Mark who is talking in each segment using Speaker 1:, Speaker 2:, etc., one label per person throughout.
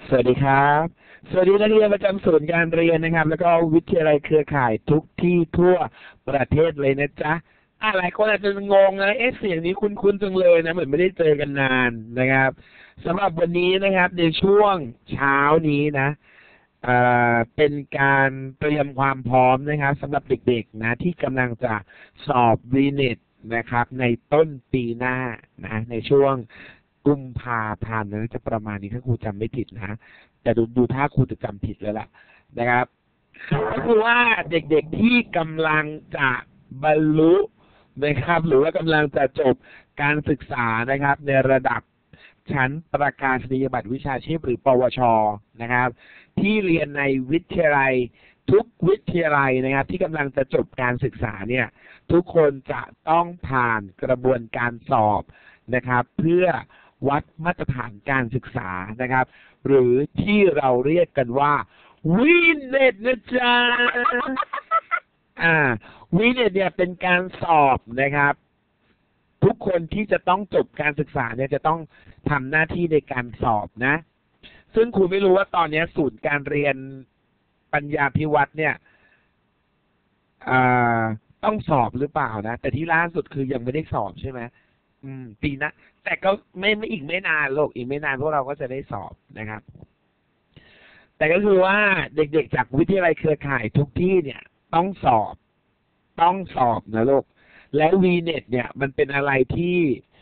Speaker 1: สวัสดีครับสวัสดีนักเรียนประจำศูนย์การเรียนนะครับแล้วก็วิทยาลัยเครือข่ายทุกที่ทั่วประเทศเลยนะจ๊ะหลายคนอาจจะงงนะเสียงนี้คุ้นๆจังเลยนะเหมือนไม่ได้เจอกันนานนะครับสำหรับวันนี้นะครับในช่วงเช้านี้นะเป็นการเตรียมความพร้อมนะครับสำหรับเด็กๆนะที่กำลังจะสอบวีเน็ตนะครับในต้นปีหน้านะในช่วงกุมภาพันธ์นะจะประมาณนี้ถ้าครูจำไม่ผิดนะแต่ดูถ้าครูจะจำผิดแล้วล่ะนะครับก็คือว่าเด็กๆที่กำลังจะบรรลุนะครับหรือว่ากำลังจะจบการศึกษานะครับในระดับชั้นประกาศนียบัตรวิชาชีพหรือปวชนะครับที่เรียนในวิทยาลัยทุกวิทยาลัยนะครับที่กำลังจะจบการศึกษาเนี่ยทุกคนจะต้องผ่านกระบวนการสอบนะครับเพื่อวัดมาตรฐานการศึกษานะครับหรือที่เราเรียกกันว่าวีเน็ตนะจ๊ะวีเน็ตเนี่ยเป็นการสอบนะครับทุกคนที่จะต้องจบการศึกษาเนี่ยจะต้องทำหน้าที่ในการสอบนะซึ่งครูไม่รู้ว่าตอนนี้ศูนย์การเรียนปัญญาภิวัฒน์เนี่ยต้องสอบหรือเปล่านะแต่ที่ล่าสุดคือยังไม่ได้สอบใช่ไหมปีนะแต่ก็ไม่อีกไม่นานหรอกอีกไม่นานพวกเราก็จะได้สอบนะครับแต่ก็คือว่าเด็กๆจากวิทยาลัยเครือข่ายทุกที่เนี่ยต้องสอบนะลูกแล้ว VNet เนี่ยมันเป็นอะไรที่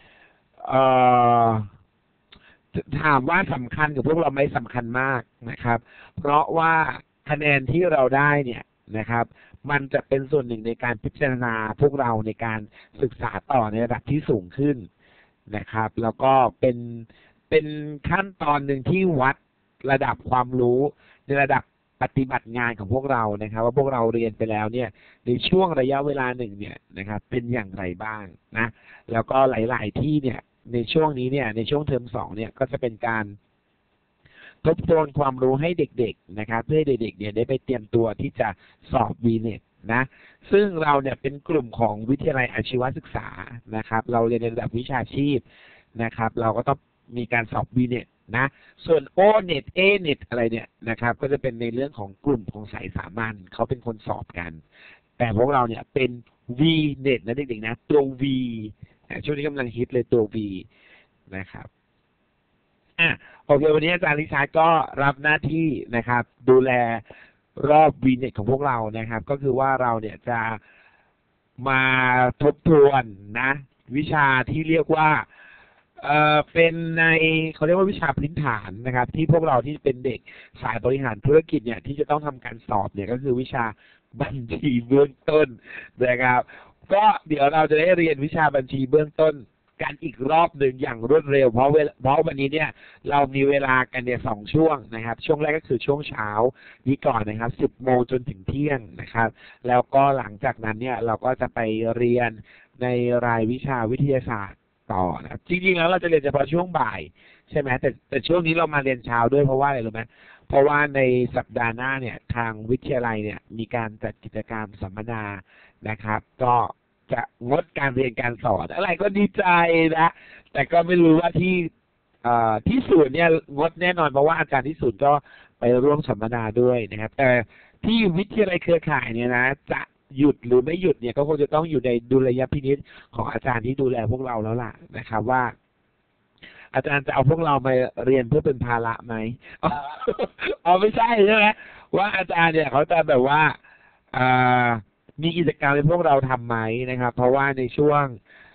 Speaker 1: ถามว่าสำคัญกับพวกเราไหมสำคัญมากนะครับเพราะว่าคะแนนที่เราได้เนี่ยนะครับมันจะเป็นส่วนหนึ่งในการพิจารณาพวกเราในการศึกษาต่อในระดับที่สูงขึ้นนะครับแล้วก็เป็นขั้นตอนหนึ่งที่วัดระดับความรู้ในระดับปฏิบัติงานของพวกเรานะครับว่าพวกเราเรียนไปแล้วเนี่ยในช่วงระยะเวลาหนึ่งเนี่ยนะครับเป็นอย่างไรบ้างนะแล้วก็หลายๆที่เนี่ยในช่วงนี้เนี่ยในช่วงเทอม2เนี่ยก็จะเป็นการทบทวนความรู้ให้เด็กๆนะครับเพื่อให้เด็กๆเนี่ยได้ไปเตรียมตัวที่จะสอบ VNet นะซึ่งเราเนี่ยเป็นกลุ่มของวิทยาลัยอาชีวศึกษานะครับเราเรียนในระดับวิชาชีพนะครับเราก็ต้องมีการสอบ VNet นะส่วน ONET ANET อะไรเนี่ยนะครับก็จะเป็นในเรื่องของกลุ่มของสายสามัญเขาเป็นคนสอบกันแต่พวกเราเนี่ยเป็น VNet นะเด็กๆนะตัว V ช่วงนี้กำลังฮิตเลยตัว V นะครับโอเควันนี้อาจารย์ลิชาร์ดก็รับหน้าที่นะครับดูแลรอบ VNet ของพวกเรานะครับก็คือว่าเราเนี่ยจะมาทบทวนนะวิชาที่เรียกว่าเป็นในเขาเรียกว่าวิชาพื้นฐานนะครับที่พวกเราที่เป็นเด็กสายบริหารธุรกิจเนี่ยที่จะต้องทำการสอบเนี่ยก็คือวิชาบัญชีเบื้องต้นนะครับก็เดี๋ยวเราจะได้เรียนวิชาบัญชีเบื้องต้นกันอีกรอบหนึ่งอย่างรวดเร็วเพราะวันนี้เนี่ยเรามีเวลากันเนี่ย2ช่วงนะครับช่วงแรกก็คือช่วงเช้านี้ก่อนนะครับ10 โมงจนถึงเที่ยงนะครับแล้วก็หลังจากนั้นเนี่ยเราก็จะไปเรียนในรายวิชาวิทยาศาสตร์ต่อนะครับจริงๆแล้วเราจะเรียนเฉพาะช่วงบ่ายใช่ไหมแต่ช่วงนี้เรามาเรียนเช้าด้วยเพราะว่าอะไรรู้ไหมเพราะว่าในสัปดาห์หน้าเนี่ยทางวิทยาลัยเนี่ยมีการจัดกิจกรรมสัมมนานะครับก็จะงดการเรียนการสอนอะไรก็ดีใจนะแต่ก็ไม่รู้ว่าที่ศูนย์เนี่ยงดแน่นอนเพราะว่าอาจารย์ที่ศูนย์ก็ไปร่วมสัมมนาด้วยนะครับแต่ที่วิทยาลัยเครือข่ายเนี่ยนะจะหยุดหรือไม่หยุดเนี่ยก็คงจะต้องอยู่ในดุลยพินิจของอาจารย์ที่ดูแลพวกเราแล้วล่ะนะครับว่าอาจารย์จะเอาพวกเรามาเรียนเพื่อเป็นภาระไหมไม่ใช่ใช่ไหมว่าอาจารย์เนี่ยเขาจะแบบว่ามีกิจกรรมให้พวกเราทำไหมนะครับเพราะว่าในช่วง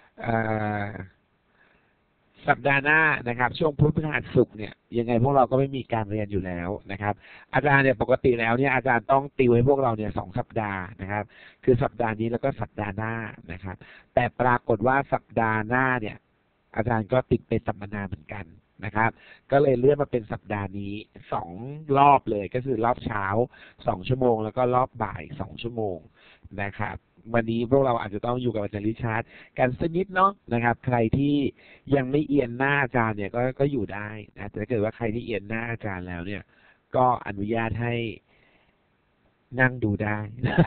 Speaker 1: สัปดาห์หน้านะครับช่วงพุธพฤหัสศุกร์เนี่ยยังไงพวกเราก็ไม่มีการเรียนอยู่แล้วนะครับอาจารย์เนี่ยปกติแล้วเนี่ยอาจารย์ต้องติวให้พวกเราเนี่ย2 สัปดาห์นะครับคือสัปดาห์นี้แล้วก็สัปดาห์หน้านะครับแต่ปรากฏว่าสัปดาห์หน้าเนี่ยอาจารย์ก็ติดไปสัมมนาเหมือนกันนะครับก็เลยเลื่อนมาเป็นสัปดาห์นี้2 รอบเลยก็คือรอบเช้า2 ชั่วโมงแล้วก็รอบบ่าย2 ชั่วโมงนะครับวันนี้พวกเราอาจจะต้องอยู่กับอาจารย์ริชาร์ดกันสักนิดเนาะนะครับใครที่ยังไม่เอียนหน้าอาจารย์เนี่ยก็อยู่ได้นะแต่ถ้าเกิดว่าใครที่เอียนหน้าอาจารย์แล้วเนี่ยก็อนุญาตให้นั่งดูได้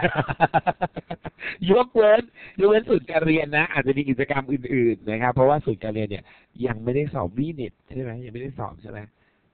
Speaker 1: ยกเว้นศูนย์การเรียนนะอาจจะมีกิจกรรมอื่นๆนะครับเพราะว่าศูนย์การเรียนเนี่ยยังไม่ได้สอบวีเน็ตใช่ไหมยังไม่ได้สอบใช่ไหม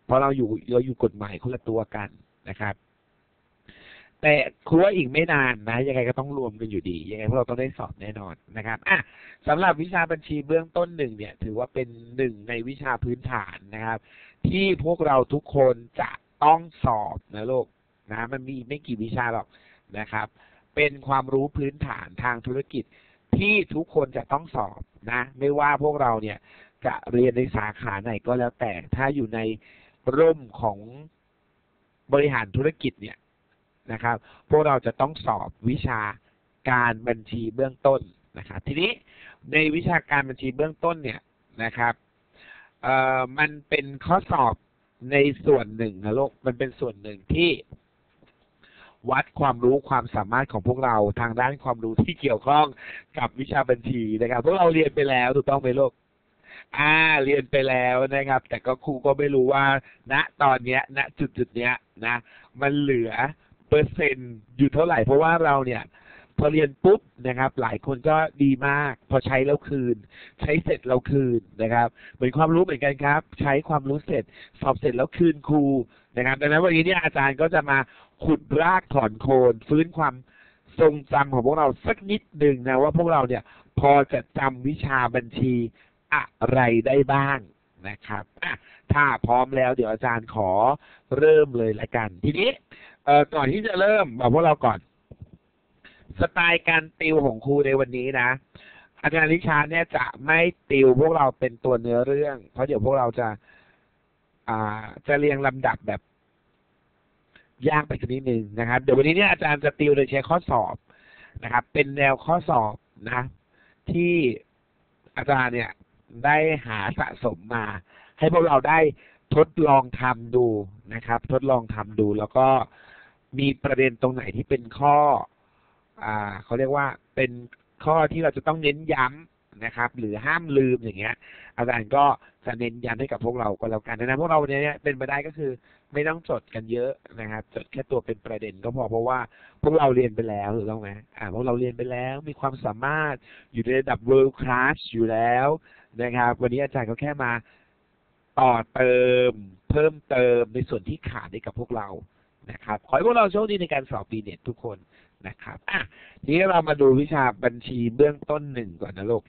Speaker 1: เพราะเราอยู่กฎหมายคนละตัวกันนะครับแต่ครูว่าอีกไม่นานนะยังไงก็ต้องรวมกันอยู่ดียังไงพวกเราต้องได้สอบแน่นอนนะครับสำหรับวิชาบัญชีเบื้องต้นหนึ่งเนี่ยถือว่าเป็นหนึ่งในวิชาพื้นฐานนะครับที่พวกเราทุกคนจะต้องสอบนะลูกนะมันมีไม่กี่วิชาหรอกนะครับเป็นความรู้พื้นฐานทางธุรกิจที่ทุกคนจะต้องสอบนะไม่ว่าพวกเราเนี่ยจะเรียนในสาขาไหนก็แล้วแต่ถ้าอยู่ในร่มของบริหารธุรกิจเนี่ยนะครับพวกเราจะต้องสอบวิชาการบัญชีเบื้องต้นนะครับทีนี้ในวิชาการบัญชีเบื้องต้นเนี่ยนะครับมันเป็นข้อสอบในส่วนหนึ่งนะลูกมันเป็นส่วนหนึ่งที่วัดความรู้ความสามารถของพวกเราทางด้านความรู้ที่เกี่ยวข้องกับวิชาบัญชีนะครับพวกเราเรียนไปแล้วถูกต้องไหมลูกเรียนไปแล้วนะครับแต่ก็ครูก็ไม่รู้ว่าณตอนเนี้ยณจุดเนี้ยนะมันเหลือเปอร์เซ็นต์อยู่เท่าไหร่เพราะว่าเราเนี่ยพอเรียนปุ๊บนะครับหลายคนก็ดีมากพอใช้แล้วคืนใช้เสร็จแล้วคืนนะครับเหมือนความรู้เหมือนกันครับใช้ความรู้เสร็จสอบเสร็จแล้วคืนครูนะครับดังนั้นวันนี้เนี่ยอาจารย์ก็จะมาขุดรากถอนโคนฟื้นความทรงจำของพวกเราสักนิดหนึ่งนะว่าพวกเราเนี่ยพอจะจำวิชาบัญชีอะไรได้บ้างนะครับถ้าพร้อมแล้วเดี๋ยวอาจารย์ขอเริ่มเลยละกันทีนี้ก่อนที่จะเริ่มบอกพวกเราก่อนสไตล์การติวของครูในวันนี้นะอาจารย์ลิชาเนี่ยจะไม่ติวพวกเราเป็นตัวเนื้อเรื่องเพราะเดี๋ยวพวกเราจะเรียงลำดับแบบยากไปสักนิดนึงนะครับเดี๋ยววันนี้เนี่ยอาจารย์จะติวโดยใช้ข้อสอบนะครับเป็นแนวข้อสอบนะที่อาจารย์เนี่ยได้หาสะสมมาให้พวกเราได้ทดลองทำดูนะครับทดลองทำดูแล้วก็มีประเด็นตรงไหนที่เป็นข้อเขาเรียกว่าเป็นข้อที่เราจะต้องเน้นย้ำนะครับหรือห้ามลืมอย่างเงี้ยอาจารย์ก็จะเน้นย้ำให้กับพวกเราก็แล้วกันดังนั้นพวกเราเนี่ยเป็นไปได้ก็คือไม่ต้องจดกันเยอะนะครับจดแค่ตัวเป็นประเด็นก็พอเพราะว่าพวกเราเรียนไปแล้วถูกต้องไหมพวกเราเรียนไปแล้วมีความสามารถอยู่ในระดับ world class อยู่แล้วนะครับวันนี้อาจารย์ก็แค่มาต่อเติมเพิ่มเติมในส่วนที่ขาดให้กับพวกเรานะครับขอให้พวกเราโชคดีในการสอบปีเน็ตทุกคนนะครับทีนี้เรามาดูวิชาบัญชีเบื้องต้นหนึ่งก่อนนะลูก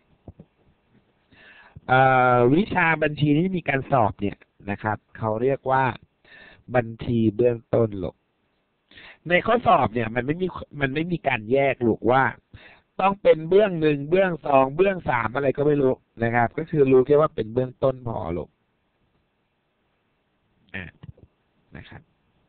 Speaker 1: วิชาบัญชีที่มีการสอบเนี่ยนะครับเขาเรียกว่าบัญชีเบื้องต้นลูกในข้อสอบเนี่ยมันไม่มีการแยกลูกว่าต้องเป็นเบื้องหนึ่งเบื้องสองเบื้องสามอะไรก็ไม่รู้นะครับก็คือรู้แค่ว่าเป็นเบื้องต้นพอลูกนะครับ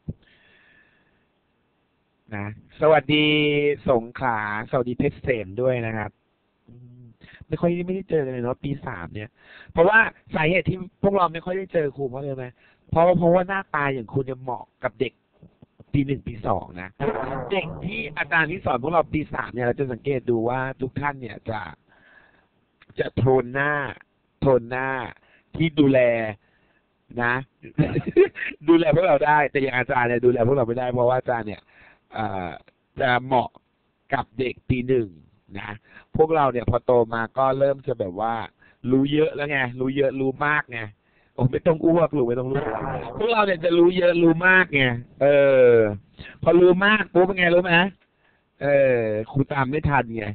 Speaker 1: นะสวัสดีสงขลาสวัสดีเพชรเสมด้วยนะครับไม่ได้เจอกันเลยเนาะปี3เนี่ยเพราะว่าสาเหตุที่พวกเราไม่ค่อยได้เจอครูเพราะอะไรไหมเพราะว่าหน้าตาอย่างคุณจะเหมาะกับเด็กปี1ปี2นะเด็กที่อาจารย์ที่สอนพวกเราปี3เนี่ยเราจะสังเกตดูว่าทุกท่านเนี่ยจะโทนหน้าที่ดูแลนะ ดูแลพวกเราได้แต่อย่างอาจารย์เนี่ยดูแลพวกเราไม่ได้เพราะว่าอาจารย์เนี่ยจะเหมาะกับเด็กปี1นะพวกเราเนี่ยพอโตมาก็เริ่มจะแบบว่ารู้เยอะแล้วไงรู้เยอะรู้มากไงไม่ต้องอ้วกหรือไม่ต้องรู้พวกเราเนี่ยจะรู้เยอะรู้มากไงพอรู้มากปุ๊บเป็นไงรู้ไหมครูตามไม่ทันไง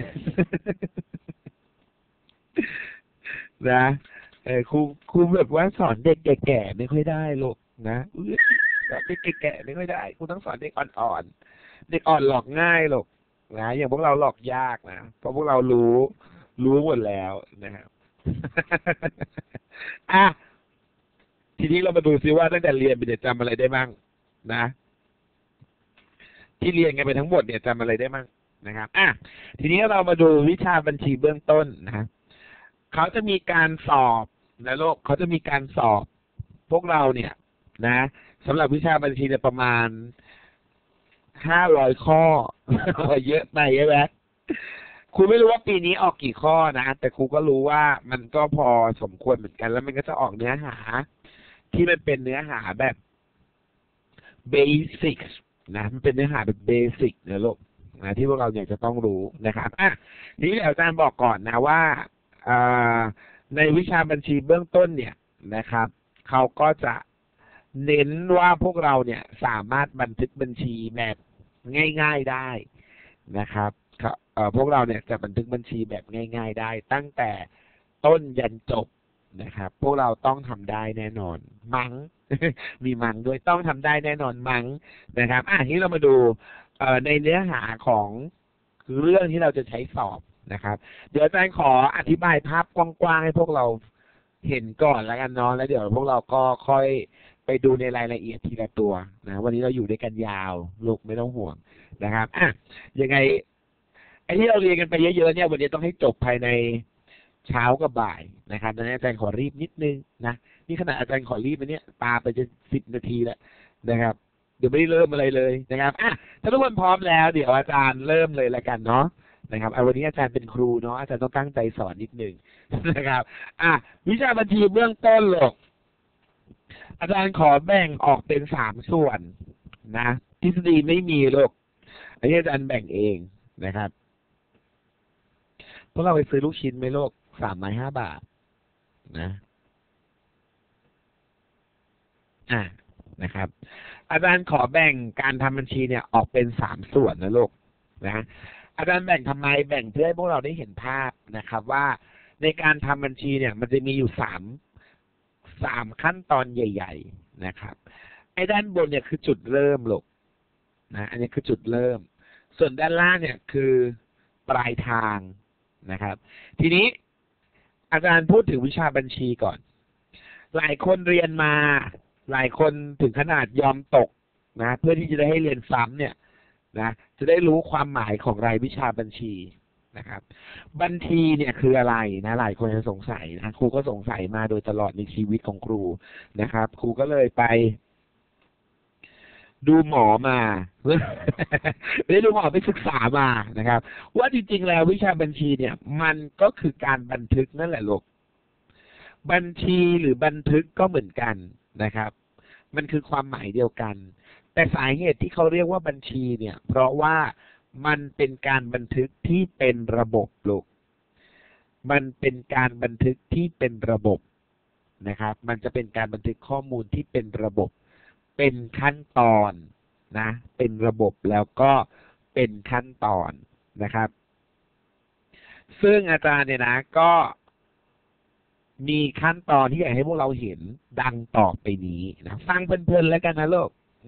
Speaker 1: นะครูแบบว่าสอนเด็กแก่ๆไม่ค่อยได้ลูกนะสอนเด็กแก่ๆไม่ค่อยได้ครูต้องสอนเด็กอ่อนๆเด็กอ่อนหลอกง่ายลูกนะอย่างพวกเราหลอกยากนะเพราะพวกเรารู้หมดแล้วนะครับ ทีนี้เรามาดูซิว่าตั้งแต่เรียนไปเนี่ยจำอะไรได้บ้างนะที่เรียนกันไปทั้งหมดเนี่ยจำอะไรได้บ้างนะครับทีนี้เรามาดูวิชาบัญชีเบื้องต้นนะเขาจะมีการสอบนะลูกเขาจะมีการสอบพวกเราเนี่ยนะสำหรับวิชาบัญชีเนี่ยประมาณ500 ข้อ เยอะไปใช่ไหมครูไม่รู้ว่าปีนี้ออกกี่ข้อนะแต่ครูก็รู้ว่ามันก็พอสมควรเหมือนกันแล้วมันก็จะออกเนื้อหาที่มันเป็นเนื้อหาแบบเบสิกนะมันเป็นเนื้อหาแบบเบสิกนะลูกนะที่พวกเราอยากจะต้องรู้นะครับทีนี้อาจารย์บอกก่อนนะว่าในวิชาบัญชีเบื้องต้นเนี่ยนะครับเขาก็จะเน้นว่าพวกเราเนี่ยสามารถบันทึกบัญชีแบบง่ายๆได้นะครับพวกเราเนี่ยจะบันทึกบัญชีแบบง่ายๆได้ตั้งแต่ต้นยันจบนะครับพวกเราต้องทำได้แน่นอนมั้ง มีมั้งด้วยต้องทำได้แน่นอนมั้งนะครับทีนี้เรามาดูในเนื้อหาของเรื่องที่เราจะใช้สอบนะครับเดี๋ยวอาจารย์ขออธิบายภาพกว้างๆให้พวกเราเห็นก่อนแล้วกันเนาะแล้วเดี๋ยวพวกเราก็ค่อยไปดูในรายละเอียดทีละตัวนะวันนี้เราอยู่ด้วยกันยาวลูกไม่ต้องห่วงนะครับยังไงไอ้ที่เราเรียนกันไปเยอะๆเนี่ยวันนี้ต้องให้จบภายในเช้ากับบ่ายนะครับดังนั้นอาจารย์ขอรีบนิดนึงนะนี่ขนาดอาจารย์ขอรีบไปเนี่ยปาไปจะ10 นาทีแล้วนะครับเดี๋ยวไม่ได้เริ่มอะไรเลยนะครับถ้าทุกคนพร้อมแล้วเดี๋ยวอาจารย์เริ่มเลยละกันเนาะนะครับวันนี้อาจารย์เป็นครูเนาะอาจารย์ต้องตั้งใจสอนนิดนึงนะครับวิชาบัญชีเบื้องต้นหรอกอาจารย์ขอแบ่งออกเป็น3 ส่วนนะทฤษฎีไม่มีหรอกอันนี้อาจารย์แบ่งเองนะครับพวกเราไปซื้อลูกชิ้นไหมโลก3 ไม้ 5 บาทนะนะครับอาจารย์ขอแบ่งการทำบัญชีเนี่ยออกเป็น3 ส่วนนะลูกนะอาจารย์แบ่งทำไมแบ่งเพื่อให้พวกเราได้เห็นภาพนะครับว่าในการทำบัญชีเนี่ยมันจะมีอยู่3 ขั้นตอนใหญ่ๆนะครับไอ้ด้านบนเนี่ยคือจุดเริ่มลูกนะอันนี้คือจุดเริ่มส่วนด้านล่างเนี่ยคือปลายทางนะครับทีนี้อาจารย์พูดถึงวิชาบัญชีก่อนหลายคนเรียนมาหลายคนถึงขนาดยอมตกนะเพื่อที่จะได้ให้เรียนซ้ำเนี่ยนะจะได้รู้ความหมายของรายวิชาบัญชีนะครับบัญชีเนี่ยคืออะไรนะหลายคนจะสงสัยนะครูก็สงสัยมาโดยตลอดในชีวิตของครูนะครับครูก็เลยไปดูหมอมาไม่ได้ดูหมอไปศึกษามานะครับว่าจริงๆแล้ววิชาบัญชีเนี่ยมันก็คือการบันทึกนั่นแหละลูกบัญชีหรือบันทึกก็เหมือนกันนะครับมันคือความหมายเดียวกันแต่สาเหตุที่เขาเรียกว่าบัญชีเนี่ยเพราะว่ามันเป็นการบันทึกที่เป็นระบบลูกมันเป็นการบันทึกที่เป็นระบบนะครับมันจะเป็นการบันทึกข้อมูลที่เป็นระบบเป็นขั้นตอนนะเป็นระบบแล้วก็เป็นขั้นตอนนะครับซึ่งอาจารย์เนี่ยนะก็มีขั้นตอนที่อยากให้พวกเราเห็นดังต่อไปนี้นะฟังเพลินๆแล้วกันนะลูก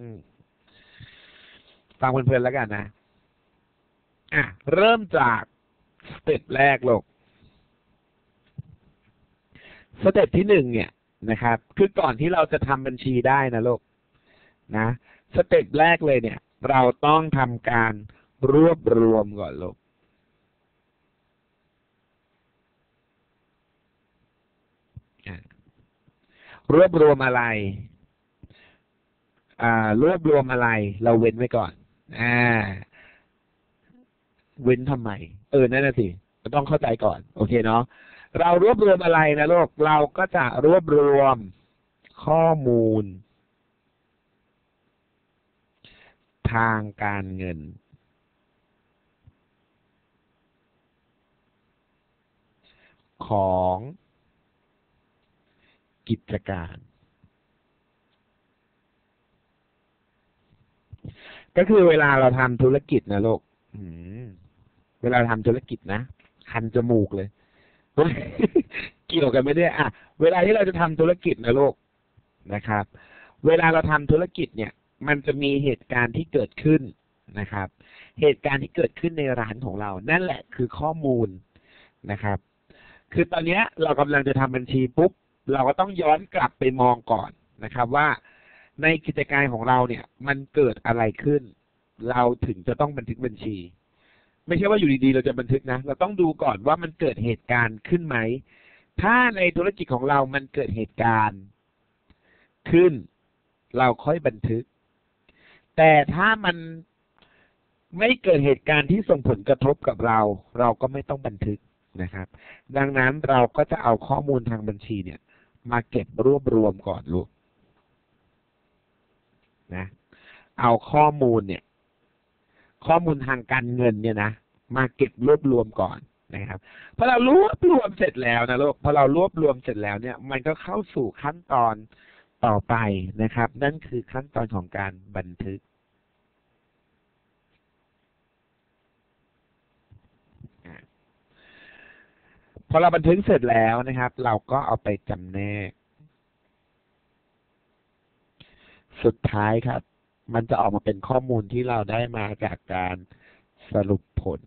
Speaker 1: ฟังเพลินๆแล้วกันนะเริ่มจากสเต็ปแรกลูกสเต็ปที่1เนี่ยนะครับคือก่อนที่เราจะทำบัญชีได้นะลูกนะสเต็ปแรกเลยเนี่ยเราต้องทำการรวบรวมก่อนลูกรวบรวมอะไรรวบรวมอะไรเราเว้นไว้ก่อนเว้นทำไมนั่นน่ะสิต้องเข้าใจก่อนโอเคเนาะเรารวบรวมอะไรนะลูกเราก็จะรวบรวมข้อมูลทางการเงินของกิจการก็คือเวลาเราทำธุรกิจนะลูกเวลาทำธุรกิจนะคันจมูกเลยเกี่ยวกันไม่ได้เวลาที่เราจะทำธุรกิจนะลูกนะครับเวลาเราทำธุรกิจเนี่ยมันจะมีเหตุการณ์ที่เกิดขึ้นนะครับเหตุการณ์ที่เกิดขึ้นในร้านของเรานั่นแหละคือข้อมูลนะครับคือตอนนี้เรากำลังจะทำบัญชีปุ๊บเราก็ต้องย้อนกลับไปมองก่อนนะครับว่าในกิจการของเราเนี่ยมันเกิดอะไรขึ้นเราถึงจะต้องบันทึกบัญชีไม่ใช่ว่าอยู่ดีๆเราจะบันทึกนะเราต้องดูก่อนว่ามันเกิดเหตุการณ์ขึ้นไหมถ้าในธุรกิจของเรามันเกิดเหตุการณ์ขึ้นเราค่อยบันทึกแต่ถ้ามันไม่เกิดเหตุการณ์ที่ส่งผลกระทบกับเราเราก็ไม่ต้องบันทึกนะครับดังนั้นเราก็จะเอาข้อมูลทางบัญชีเนี่ยมาเก็บรวบรวมก่อนลูกนะเอาข้อมูลเนี่ยข้อมูลทางการเงินเนี่ยนะมาเก็บรวบรวมก่อนนะครับพอเรารวบรวมเสร็จแล้วนะลูกพอเรารวบรวมเสร็จแล้วเนี่ยมันก็เข้าสู่ขั้นตอนต่อไปนะครับ นั่นคือขั้นตอนของการบันทึกพอเราบันทึกเสร็จแล้วนะครับ เราก็เอาไปจำแนกสุดท้ายครับ มันจะออกมาเป็นข้อมูลที่เราได้มาจากการสรุปผล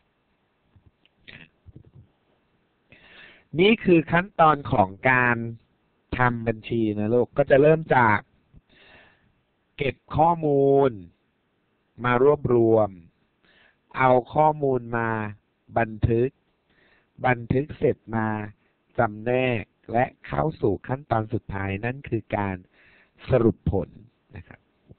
Speaker 1: นี่คือขั้นตอนของการทำบัญชีนะลูกก็จะเริ่มจากเก็บข้อมูลมารวบรวมเอาข้อมูลมาบันทึกเสร็จมาจำแนกและเข้าสู่ขั้นตอนสุดท้ายนั่นคือการสรุปผลนะครับ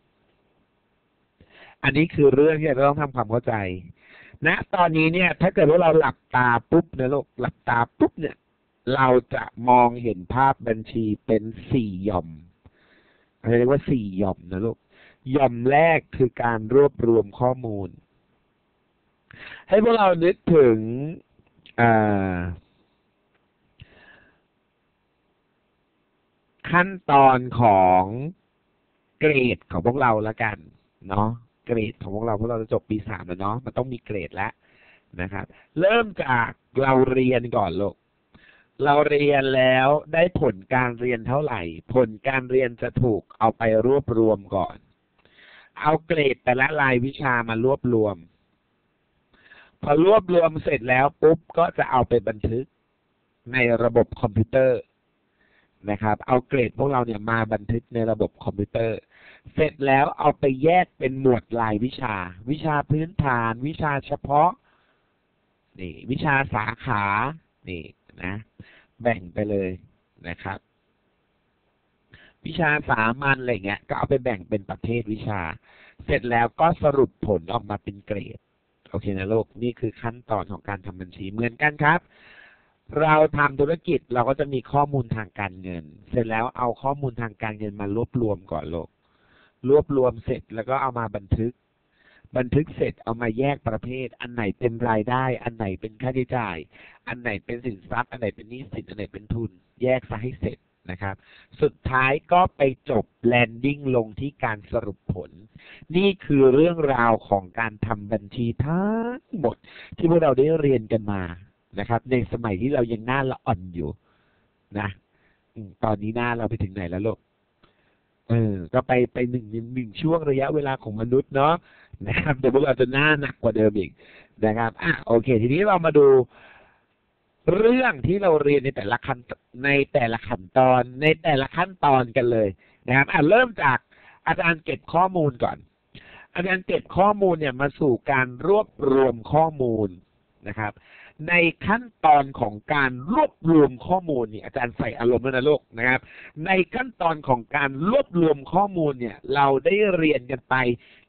Speaker 1: อันนี้คือเรื่องที่เราต้องทำความเข้าใจณตอนนี้เนี่ยถ้าเกิดว่าเราหลับตาปุ๊บนะลูกหลับตาปุ๊บเนี่ยเราจะมองเห็นภาพบัญชีเป็น4 หย่อมเรียกว่า4 หย่อมนะลูกหย่อมแรกคือการรวบรวมข้อมูลให้พวกเรานึกถึงขั้นตอนของเกรดของพวกเราแล้วกันเนาะเกรดของพวกเราจะจบปี 3แล้วเนาะมันต้องมีเกรดแล้วนะครับเริ่มจากเราเรียนก่อนลูกเราเรียนแล้วได้ผลการเรียนเท่าไหร่ผลการเรียนจะถูกเอาไปรวบรวมก่อนเอาเกรดแต่ละรายวิชามารวบรวมพอรวบรวมเสร็จแล้วปุ๊บก็จะเอาไปบันทึกในระบบคอมพิวเตอร์นะครับเอาเกรดพวกเราเนี่ยมาบันทึกในระบบคอมพิวเตอร์เสร็จแล้วเอาไปแยกเป็นหมวดรายวิชาพื้นฐานวิชาเฉพาะนี่วิชาสาขานี่นะแบ่งไปเลยนะครับวิชาสามัญอะไรเงี้ยก็เอาไปแบ่งเป็นประเภทวิชาเสร็จแล้วก็สรุปผลออกมาเป็นเกรดโอเคนะลูกนี่คือขั้นตอนของการทำบัญชีเหมือนกันครับเราทำธุรกิจเราก็จะมีข้อมูลทางการเงินเสร็จแล้วเอาข้อมูลทางการเงินมารวบรวมก่อนลูกรวบรวมเสร็จแล้วก็เอามาบันทึกเสร็จเอามาแยกประเภทอันไหนเป็นรายได้อันไหนเป็นค่าใช้จ่ายอันไหนเป็นสินทรัพย์อันไหนเป็นหนี้สินอันไหนเป็นทุนแยกซะให้เสร็จนะครับสุดท้ายก็ไปจบแลนดิ้งลงที่การสรุปผลนี่คือเรื่องราวของการทำบัญชีทั้งหมดที่พวกเราได้เรียนกันมานะครับในสมัยที่เรายังหน้าละอ่อนอยู่นะตอนนี้หน้าเราไปถึงไหนแล้วลูกก็ไปหนึ่งช่วงระยะเวลาของมนุษย์เนาะนะครับเดี๋ยวพวกเราจะหน้าหนักกว่าเดิมอีกนะครับโอเคทีนี้เรามาดูเรื่องที่เราเรียนในแต่ละขั้นตอนในแต่ละขั้นตอนกันเลยนะครับเริ่มจากอาจารย์เก็บข้อมูลก่อนอาจารย์เก็บข้อมูลเนี่ยมาสู่การรวบรวมข้อมูลนะครับในขั้นตอนของการรวบรวมข้อมูลนี่อาจารย์ใส่อารมณ์ด้วยนะลูกนะครับในขั้นตอนของการรวบรวมข้อมูลเนี่ยเราได้เรียนกันไป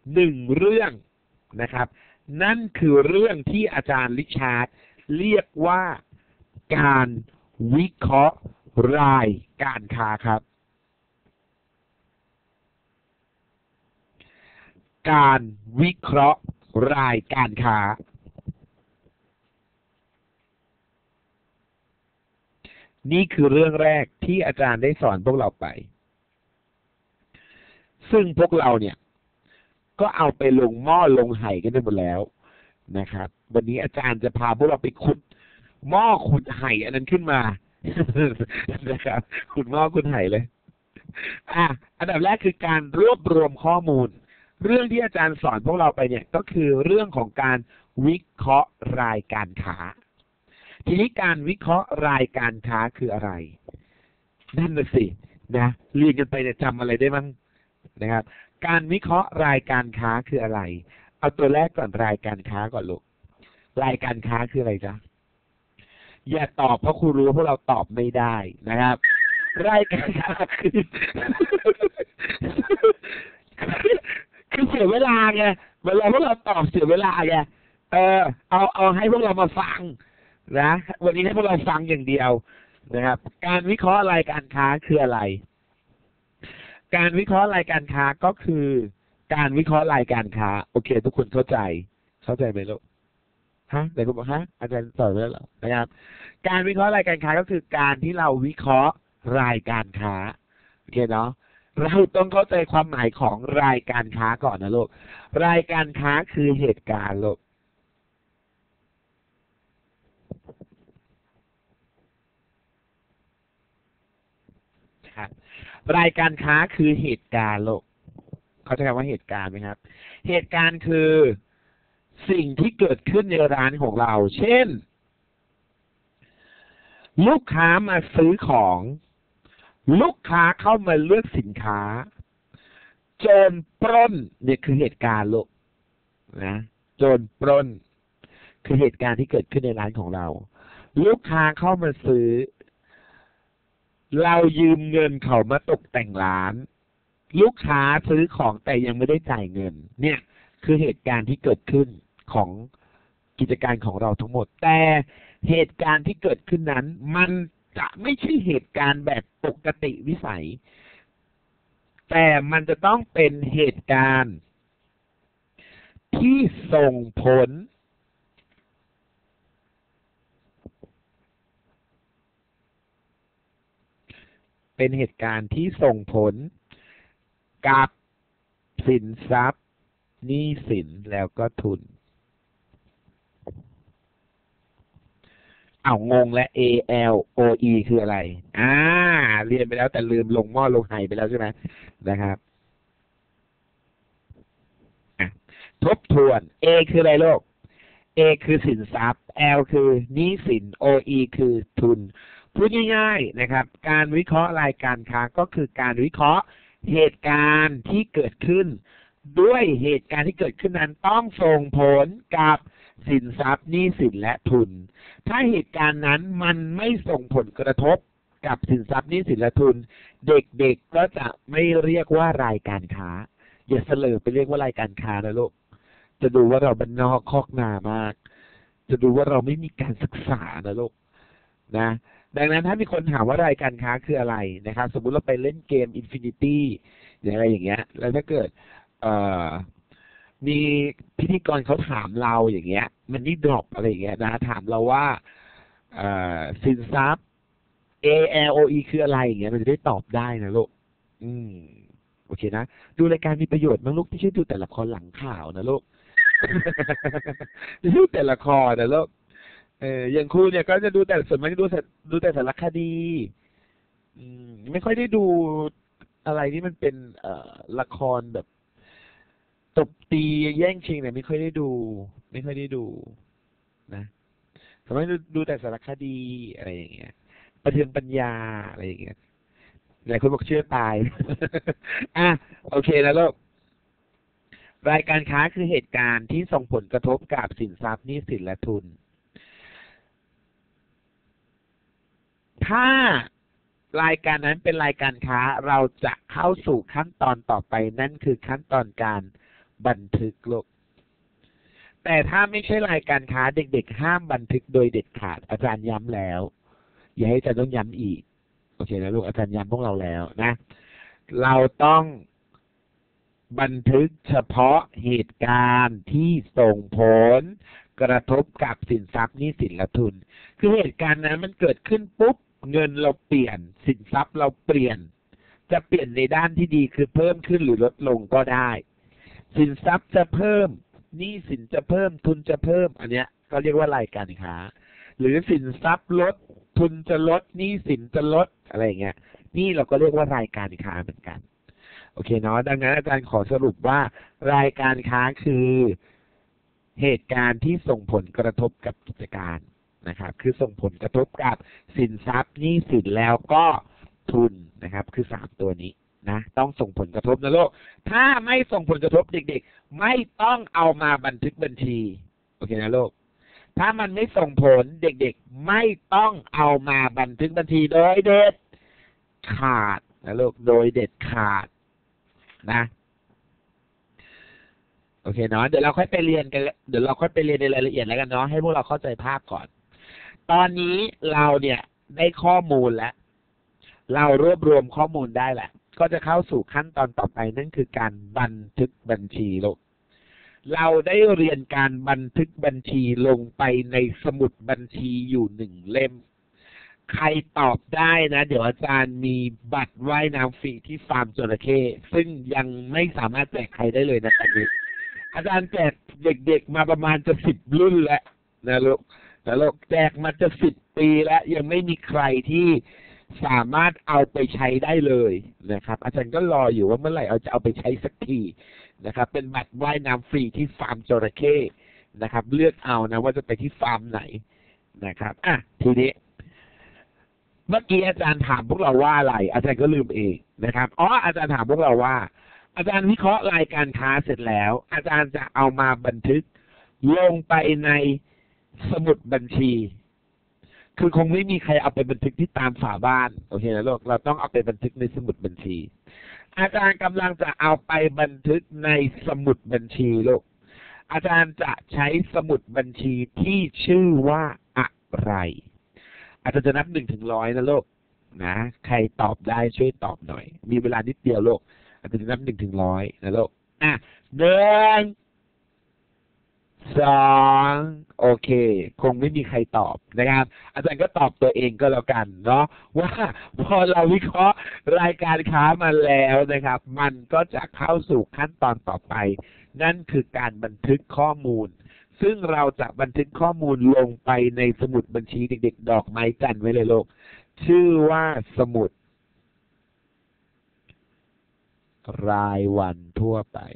Speaker 1: 1 เรื่องนะครับนั่นคือเรื่องที่อาจารย์ริชาร์ดเรียกว่าการวิเคราะห์รายการค้าครับการวิเคราะห์รายการค้านี่คือเรื่องแรกที่อาจารย์ได้สอนพวกเราไปซึ่งพวกเราเนี่ยก็เอาไปลงหม้อลงไหกันไปหมดแล้วนะครับวันนี้อาจารย์จะพาพวกเราไปขุดหม้อขุดไหอันนั้นขึ้นมานะครับขุดหม้อขุดไหเลยอันดับแรกคือการรวบรวมข้อมูลเรื่องที่อาจารย์สอนพวกเราไปเนี่ยก็คือเรื่องของการวิเคราะห์รายการค้าทีนี้การวิเคราะห์รายการค้าคืออะไรนั่นน่ะสินะเรียนกันไปจะจำอะไรได้บ้างนะครับการวิเคราะห์รายการค้าคืออะไรเอาตัวแรกก่อนรายการค้าก่อนลูกรายการค้าคืออะไรจ๊ะอย่าตอบเพราะครูรู้ว่าพวกเราตอบไม่ได้นะครับรายการค้าคือเสียเวลาไงเวลาพวกเราตอบเสียเวลาไงเอาให้พวกเรามาฟังนะวันนี้ให้พวกเราฟังอย่างเดียวนะครับการวิเคราะห์รายการค้าคืออะไรการวิเคราะห์รายการค้าก็คือการวิเคราะห์รายการค้าโอเคทุกคนเข้าใจไหมลูกไหนคุณบอกอาจารย์สอนแล้วเหรอนะครับการวิเคราะห์รายการค้าก็คือการที่เราวิเคราะห์รายการค้าโอเคเนาะเราต้องเข้าใจความหมายของรายการค้าก่อนนะลูกรายการค้าคือเหตุการณ์ลูกครับรายการค้าคือเหตุการณ์ลูกเขาใช้คำว่าเหตุการณ์ไหมครับเหตุการณ์คือสิ่งที่เกิดขึ้นในร้านของเราเช่นลูกค้ามาซื้อของลูกค้าเข้ามาเลือกสินค้าโจรปล้นเนี่ยคือเหตุการณ์ลูกนะโจรปล้นคือเหตุการณ์ที่เกิดขึ้นในร้านของเราลูกค้าเข้ามาซื้อเรายืมเงินเขามาตกแต่งร้านลูกค้าซื้อของแต่ยังไม่ได้จ่ายเงินเนี่ยคือเหตุการณ์ที่เกิดขึ้นของกิจการของเราทั้งหมดแต่เหตุการณ์ที่เกิดขึ้นนั้นมันจะไม่ใช่เหตุการณ์แบบปกติวิสัยแต่มันจะต้องเป็นเหตุการณ์ที่ส่งผลเป็นเหตุการณ์ที่ส่งผลกับสินทรัพย์หนี้สินแล้วก็ทุนงงและ ALOE คืออะไรเรียนไปแล้วแต่ลืมลงหม้อลงไหไปแล้วใช่ไหมนะครับทบทวน A คืออะไรโลก A คือสินทรัพย์ L คือหนี้สิน OE คือทุนพูดง่ายๆนะครับการวิเคราะห์รายการค้าก็คือการวิเคราะห์เหตุการณ์ที่เกิดขึ้นด้วยเหตุการณ์ที่เกิดขึ้นนั้นต้องส่งผลกับสินทรัพย์หนี้สินและทุนถ้าเหตุการณ์นั้นมันไม่ส่งผลกระทบกับสินทรัพย์หนี้สินและทุนเด็กๆก็จะไม่เรียกว่ารายการค้าอย่าเสลอไปเรียกว่ารายการค้านะลูกจะดูว่าเราบ้านนอกคอกนามากจะดูว่าเราไม่มีการศึกษานะลูกนะดังนั้นถ้ามีคนถามว่ารายการค้าคืออะไรนะครับสมมุติเราไปเล่นเกม Infinity อย่างอะไรอย่างเงี้ยแล้วถ้าเกิดมีพิธีกรเขาถามเราอย่างเงี้ยมันนี่ดรอปอะไรอย่างเงี้ยนะถามเราว่าสินทรัพย์ ALOE คืออะไรอย่างเงี้ยมันจะได้ตอบได้นะลูกโอเคนะดูรายการมีประโยชน์มากลูกที่ช่วยดูแต่ละครหลังข่าวนะลูก ดูแต่ละครนะลูกอย่างครูเนี่ยก็จะดูแต่ส่วนมากดูแต่สารคดีไม่ค่อยได้ดูอะไรที่มันเป็นละครแบบตบตีแย่งชิงเนี่ยไม่ค่อยได้ดูนะส่วนมากดูแต่สารคดีอะไรอย่างเงี้ยประเทืองปัญญาอะไรอย่างเงี้ยหลายคนบอกเชื่อตาย โอเคนะลูกรายการค้าคือเหตุการณ์ที่ส่งผลกระทบกับสินทรัพย์หนี้สินและทุนถ้ารายการนั้นเป็นรายการค้าเราจะเข้าสู่ขั้นตอนต่อไปนั่นคือขั้นตอนการบันทึกลูกแต่ถ้าไม่ใช่รายการค้าเด็กๆห้ามบันทึกโดยเด็ดขาดอาจารย์ย้ำแล้วอย่าให้อาจารย์ต้องย้ำอีกโอเคนะลูกอาจารย์ย้ำพวกเราแล้วนะเราต้องบันทึกเฉพาะเหตุการณ์ที่ส่งผลกระทบกับสินทรัพย์หนี้สินและทุนคือเหตุการณ์นั้นมันเกิดขึ้นปุ๊บเงินเราเปลี่ยนสินทรัพย์เราเปลี่ยนจะเปลี่ยนในด้านที่ดีคือเพิ่มขึ้นหรือลดลงก็ได้สินทรัพย์จะเพิ่มหนี้สินจะเพิ่มทุนจะเพิ่มอันเนี้ยก็เรียกว่ารายการค้าหรือสินทรัพย์ลดทุนจะลดหนี้สินจะลดอะไรอย่างเงี้ยนี่เราก็เรียกว่ารายการค้าเหมือนกันโอเคเนาะดังนั้นอาจารย์ขอสรุปว่ารายการค้าคือเหตุการณ์ที่ส่งผลกระทบกับกิจการนะครับคือส่งผลกระทบกับสินทรัพย์หนี้สินแล้วก็ทุนนะครับคือ3ตัวนี้นะต้องส่งผลกระทบนะลูกถ้าไม่ส่งผลกระทบเด็กๆไม่ต้องเอามาบันทึกบัญชีโอเคนะลูกถ้ามันไม่ส่งผลเด็กๆไม่ต้องเอามาบันทึกบัญชีโดยเด็ดขาดนะลูกโดยเด็ดขาดนะโอเคเนาะเดี๋ยวเราค่อยไปเรียนกันเดี๋ยวเราค่อยไปเรียนในรายละเอียดแล้วกันเนาะให้พวกเราเข้าใจภาพก่อนตอนนี้เราเนี่ยได้ข้อมูลแล้วเรารวบรวมข้อมูลได้แหละก็จะเข้าสู่ขั้นตอนต่อไปนั่นคือการบันทึกบัญชีลูกเราได้เรียนการบันทึกบัญชีลงไปในสมุดบัญชีอยู่1 เล่มใครตอบได้นะเดี๋ยวอาจารย์มีบัตรว่ายน้ำฟรีที่ฟาร์มจระเข้ซึ่งยังไม่สามารถแจกใครได้เลยนะตอนนี้อาจารย์แจกเด็กๆมาประมาณจะ10 รุ่นแล้วนะลูกแจกมาจะ10 ปีแล้วยังไม่มีใครที่สามารถเอาไปใช้ได้เลยนะครับอาจารย์ก็รออยู่ว่าเมื่อไหร่จะเอาไปใช้สักทีนะครับเป็นบัตรว่ายน้ำฟรีที่ฟาร์มจระเข้นะครับเลือกเอานะว่าจะไปที่ฟาร์มไหนนะครับทีนี้เมื่อกี้อาจารย์ถามพวกเราว่าอะไรอาจารย์ก็ลืมเองนะครับอาจารย์ถามพวกเราว่าอาจารย์วิเคราะห์รายการค้าเสร็จแล้วอาจารย์จะเอามาบันทึกลงไปในสมุดบัญชีคือคงไม่มีใครเอาไปบันทึกที่ตามฝาบ้านโอเคนะลูกเราต้องเอาไปบันทึกในสมุดบัญชีอาจารย์กำลังจะเอาไปบันทึกในสมุดบัญชีลูกอาจารย์จะใช้สมุดบัญชีที่ชื่อว่าอะไรอาจารย์จะนับ1 ถึง 100นะลูกนะใครตอบได้ช่วยตอบหน่อยมีเวลานิดเดียวลูกอาจารย์จะนับ1 ถึง 100นะลูก1 2โอเคคงไม่มีใครตอบนะครับอาจารย์ก็ตอบตัวเองก็แล้วกันเนาะว่าพอเราวิเคราะห์รายการค้ามาแล้วนะครับมันก็จะเข้าสู่ขั้นตอนต่อไปนั่นคือการบันทึกข้อมูลซึ่งเราจะบันทึกข้อมูลลงไปในสมุดบัญชีเด็กๆดอกไม้จันทร์ไว้เลยลูกชื่อว่าสมุดรายวันทั่วไป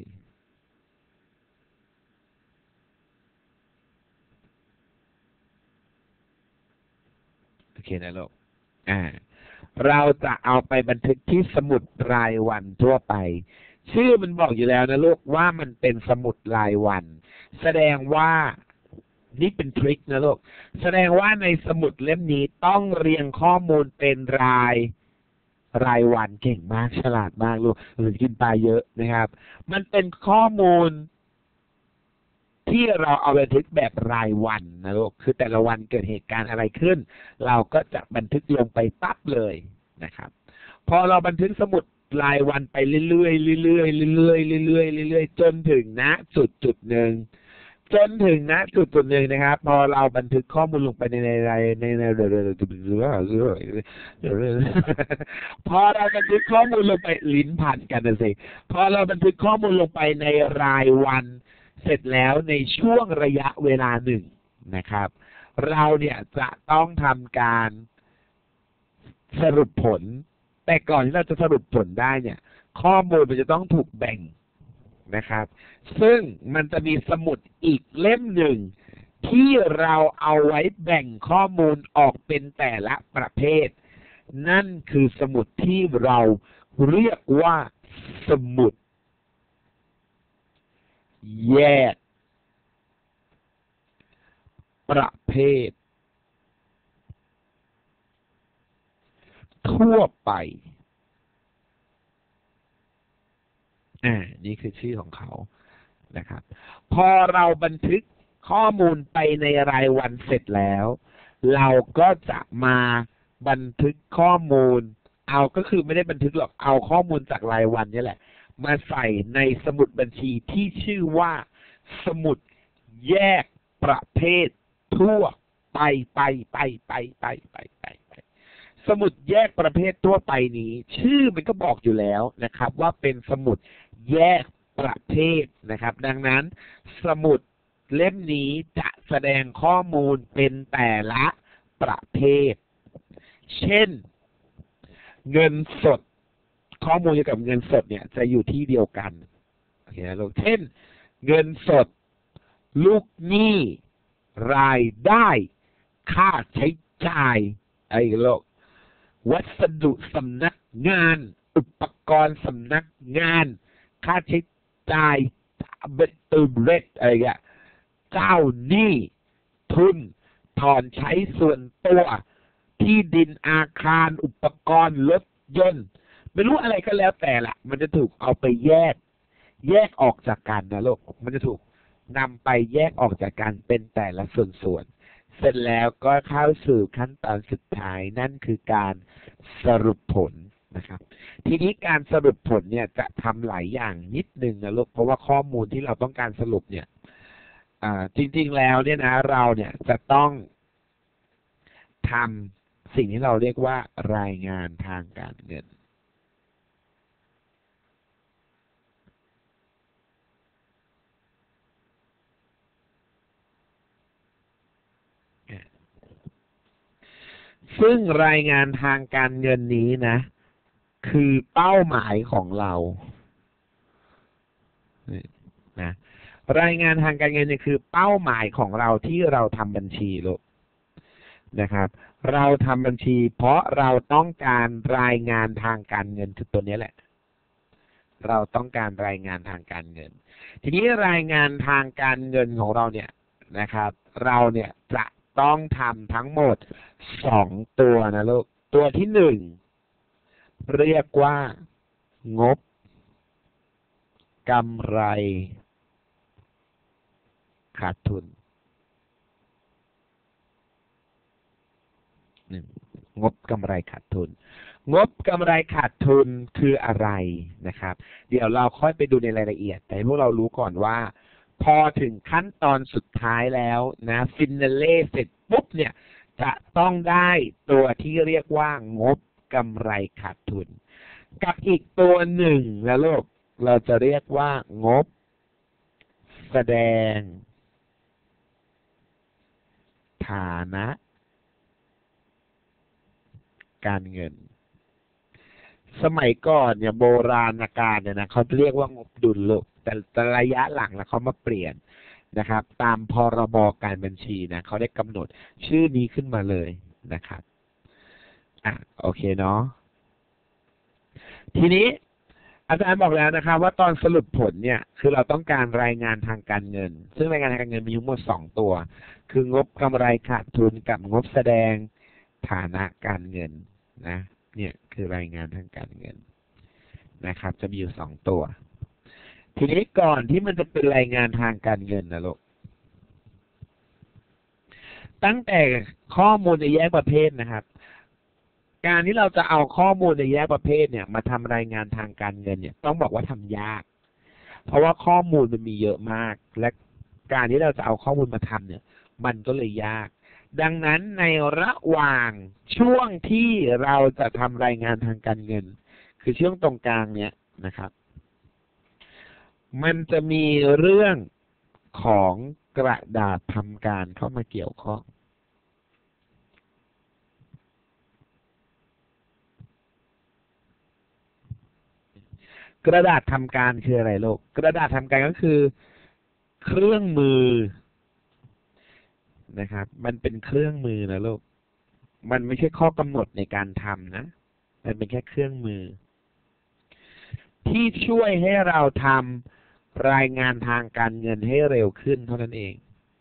Speaker 1: โอเคนะลูกเราจะเอาไปบันทึกที่สมุดรายวันทั่วไปชื่อมันบอกอยู่แล้วนะลูกว่ามันเป็นสมุดรายวันแสดงว่านี่เป็นทริคนะลูกแสดงว่าในสมุดเล่มนี้ต้องเรียงข้อมูลเป็นรายวันเก่งมากฉลาดมากลูกหรือกินปลาเยอะนะครับมันเป็นข้อมูลที่เราเอาบันทึกแบบรายวันนะลูกคือแต่ละวันเกิดเหตุการณ์อะไรขึ้นเราก็จะบันทึกลงไปปั๊บเลยนะครับพอเราบันทึกสมุดรายวันไปเรื่อยๆเรื่อยๆเรื่อยๆเรื่อยๆเรื่อยๆจนถึงจุดหนึ่งนะครับพอเราบันทึกข้อมูลลงไปในพอเราบันทึกข้อมูลลงไปลิ้นพันกันนะสิพอเราบันทึกข้อมูลลงไปในรายวันเสร็จแล้วในช่วงระยะเวลาหนึ่งนะครับเราเนี่ยจะต้องทำการสรุปผลแต่ก่อนที่เราจะสรุปผลได้เนี่ยข้อมูลมันจะต้องถูกแบ่งนะครับซึ่งมันจะมีสมุดอีกเล่มหนึ่งที่เราเอาไว้แบ่งข้อมูลออกเป็นแต่ละประเภทนั่นคือสมุดที่เราเรียกว่าสมุดแยกประเภททั่วไปนี่คือชื่อของเขานะครับพอเราบันทึกข้อมูลไปในรายวันเสร็จแล้วเราก็จะมาบันทึกข้อมูลก็คือไม่ได้บันทึกหรอกเอาข้อมูลจากรายวันนี่แหละมาใส่ในสมุดบัญชีที่ชื่อว่าสมุดแยกประเภททั่วไปสมุดแยกประเภททั่วไปนี้ชื่อมันก็บอกอยู่แล้วนะครับว่าเป็นสมุดแยกประเภทนะครับดังนั้นสมุดเล่มนี้จะแสดงข้อมูลเป็นแต่ละประเภทเช่นเงินสดข้อมูลเกี่ยวกับเงินสดเนี่ยจะอยู่ที่เดียวกันโอเคนะลูกเช่นเงินสดลูกหนี้รายได้ค่าใช้จ่ายลูกวัสดุสำนักงานอุปกรณ์สำนักงานค่าใช้จ่ายเบ็ดตืมเล็ดอะไรเงี้ยเจ้าหนี้ทุนถอนใช้ส่วนตัวที่ดินอาคารอุปกรณ์รถยนต์ไม่รู้อะไรก็แล้วแต่ละมันจะถูกเอาไปแยกออกจากกันนะลูกมันจะถูกนำไปแยกออกจากกันเป็นแต่ละส่วนเสร็จแล้วก็เข้าสู่ขั้นตอนสุดท้ายนั่นคือการสรุปผลนะครับทีนี้การสรุปผลเนี่ยจะทำหลายอย่างนิดนึงนะลูกเพราะว่าข้อมูลที่เราต้องการสรุปเนี่ยจริงๆแล้วเนี่ยนะเราเนี่ยจะต้องทำสิ่งที่เราเรียกว่ารายงานทางการเงินซึ่งรายงานทางการเงินนี้นะคือเป้าหมายของเรานะรายงานทางการเงินเนี่ยคือเป้าหมายของเราที่เราทำบัญชีลูกนะครับเราทำบัญชีเพราะเราต้องการรายงานทางการเงินคือตัวนี้แหละเราต้องการรายงานทางการเงินทีนี้รายงานทางการเงินของเราเนี่ยนะครับเราเนี่ยจะต้องทำทั้งหมด2ตัวนะลูกตัวที่1เรียกว่างบกำไรขาดทุนงบกำไรขาดทุนงบกำไรขาดทุนคืออะไรนะครับเดี๋ยวเราค่อยไปดูในรายละเอียดแต่พวกเรารู้ก่อนว่าพอถึงขั้นตอนสุดท้ายแล้วนะฟินาเล่เสร็จปุ๊บเนี่ยจะต้องได้ตัวที่เรียกว่างบกำไรขาดทุนกับอีกตัวหนึ่งแล้วลูกเราจะเรียกว่างบแสดงฐานะการเงินสมัยก่อนเนี่ยโบราณกาลเนี่ยนะเขาเรียกว่างบดุลลูกแต่ระยะหลังแล้วเขามาเปลี่ยนนะครับตามพรบการบัญชีนะเขาได้กำหนดชื่อนี้ขึ้นมาเลยนะครับโอเคเนาะทีนี้อาจารย์บอกแล้วนะครับว่าตอนสรุปผลเนี่ยคือเราต้องการรายงานทางการเงินซึ่งรายงานทางการเงินมีทั้งหมด2ตัวคืองบกำไรขาดทุนกับงบแสดงฐานะการเงินนะเนี่ยคือรายงานทางการเงินนะครับจะมีอยู่2ตัวทีนี้ก่อนที่มันจะเป็นรายงานทางการเงินนะลูกตั้งแต่ข้อมูลในแยกประเภทนะครับการที่เราจะเอาข้อมูลในแยกประเภทเนี่ยมาทำรายงานทางการเงินเนี่ยต้องบอกว่าทำยากเพราะว่าข้อมูลมันมีเยอะมากและการที่เราจะเอาข้อมูลมาทำเนี่ยมันก็เลยยากดังนั้นในระหว่างช่วงที่เราจะทำรายงานทางการเงินคือช่วงตรงกลางเนี่ยนะครับมันจะมีเรื่องของกระดาษทำการเข้ามาเกี่ยวข้องกระดาษทำการคืออะไรลูกกระดาษทำการก็คือเครื่องมือนะครับมันเป็นเครื่องมือนะลูกมันไม่ใช่ข้อกำหนดในการทำนะมันเป็นแค่เครื่องมือที่ช่วยให้เราทำรายงานทางการเงินให้เร็วขึ้นเท่านั้นเอง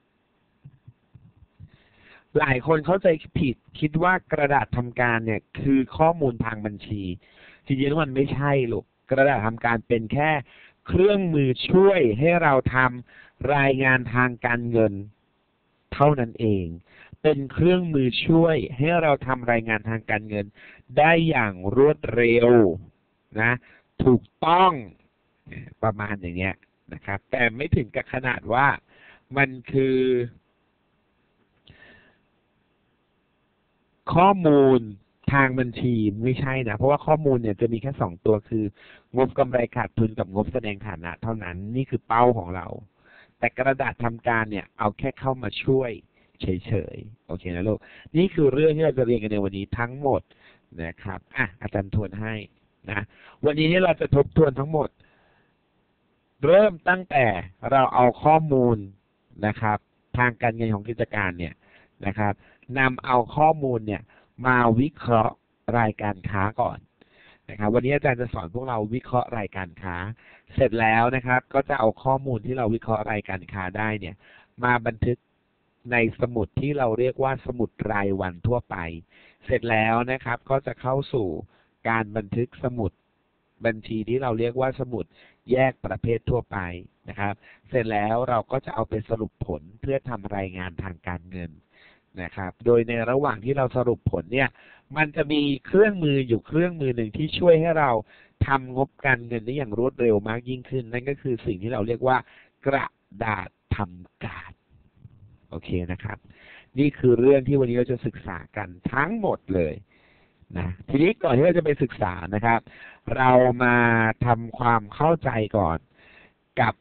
Speaker 1: หลายคนเข้าใจผิดคิดว่ากระดาษทำการเนี่ยคือข้อมูลทางบัญชีจริงๆมันไม่ใช่ลูกกระดาษทำการเป็นแค่เครื่องมือช่วยให้เราทำรายงานทางการเงินเท่านั้นเองเป็นเครื่องมือช่วยให้เราทำรายงานทางการเงินได้อย่างรวดเร็วนะถูกต้องประมาณอย่างเงี้ยนะครับแต่ไม่ถึงกับขนาดว่ามันคือข้อมูลทางบัญชีไม่ใช่นะเพราะว่าข้อมูลเนี่ยจะมีแค่2ตัวคืองบกำไรขาดทุนกับงบแสดงฐานะเท่านั้นนี่คือเป้าของเราแต่กระดาษทำการเนี่ยเอาแค่เข้ามาช่วยเฉยๆโอเคนะลูกนี่คือเรื่องที่เราจะเรียนกันในวันนี้ทั้งหมดนะครับอาจารย์ทวนให้นะวันนี้เราจะทบทวนทั้งหมดเริ่มตั้งแต่เราเอาข้อมูลนะครับทางการเงินของกิจการเนี่ยนะครับนำเอาข้อมูลเนี่ยมาวิเคราะห์รายการค้าก่อนนะครับวันนี้อาจารย์จะสอนพวกเราวิเคราะห์รายการค้าเสร็จแล้วนะครับก็จะเอาข้อมูลที่เราวิเคราะห์รายการค้าได้เนี่ยมาบันทึกในสมุดที่เราเรียกว่าสมุดรายวันทั่วไปเสร็จแล้วนะครับก็จะเข้าสู่การบันทึกสมุดบัญชีที่เราเรียกว่าสมุดแยกประเภททั่วไปนะครับเสร็จแล้วเราก็จะเอาไปสรุปผลเพื่อทำรายงานทางการเงินนะครับโดยในระหว่างที่เราสรุปผลเนี่ยมันจะมีเครื่องมืออยู่เครื่องมือหนึ่งที่ช่วยให้เราทำงบการเงินได้อย่างรวดเร็วมากยิ่งขึ้นนั่นก็คือสิ่งที่เราเรียกว่ากระดาษทำการโอเคนะครับนี่คือเรื่องที่วันนี้เราจะศึกษากันทั้งหมดเลยนะทีนี้ก่อนที่เราจะไปศึกษานะครับ เรามาทำความเข้าใจก่อนกับ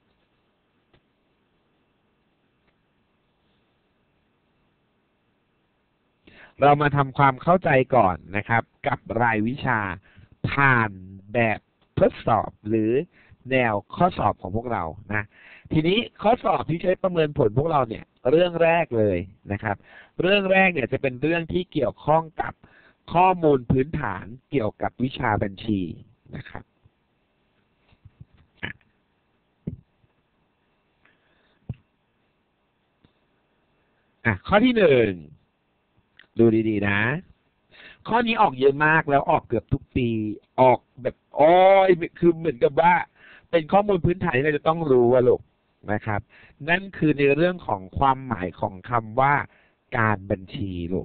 Speaker 1: นะครับกับรายวิชาผ่านแบบทดสอบหรือแนวข้อสอบของพวกเรานะทีนี้ข้อสอบที่ใช้ประเมินผลพวกเราเนี่ยเรื่องแรกเลยนะครับเรื่องแรกเนี่ยจะเป็นเรื่องที่เกี่ยวข้องกับข้อมูลพื้นฐานเกี่ยวกับวิชาบัญชีนะครับข้อที่หนึ่งดูดีๆนะข้อนี้ออกเยอะมากแล้วออกเกือบทุกปีออกแบบคือเหมือนกับว่าเป็นข้อมูลพื้นฐานที่เราจะต้องรู้ว่าลูกนะครับนั่นคือในเรื่องของความหมายของคำว่าการบัญชีลูก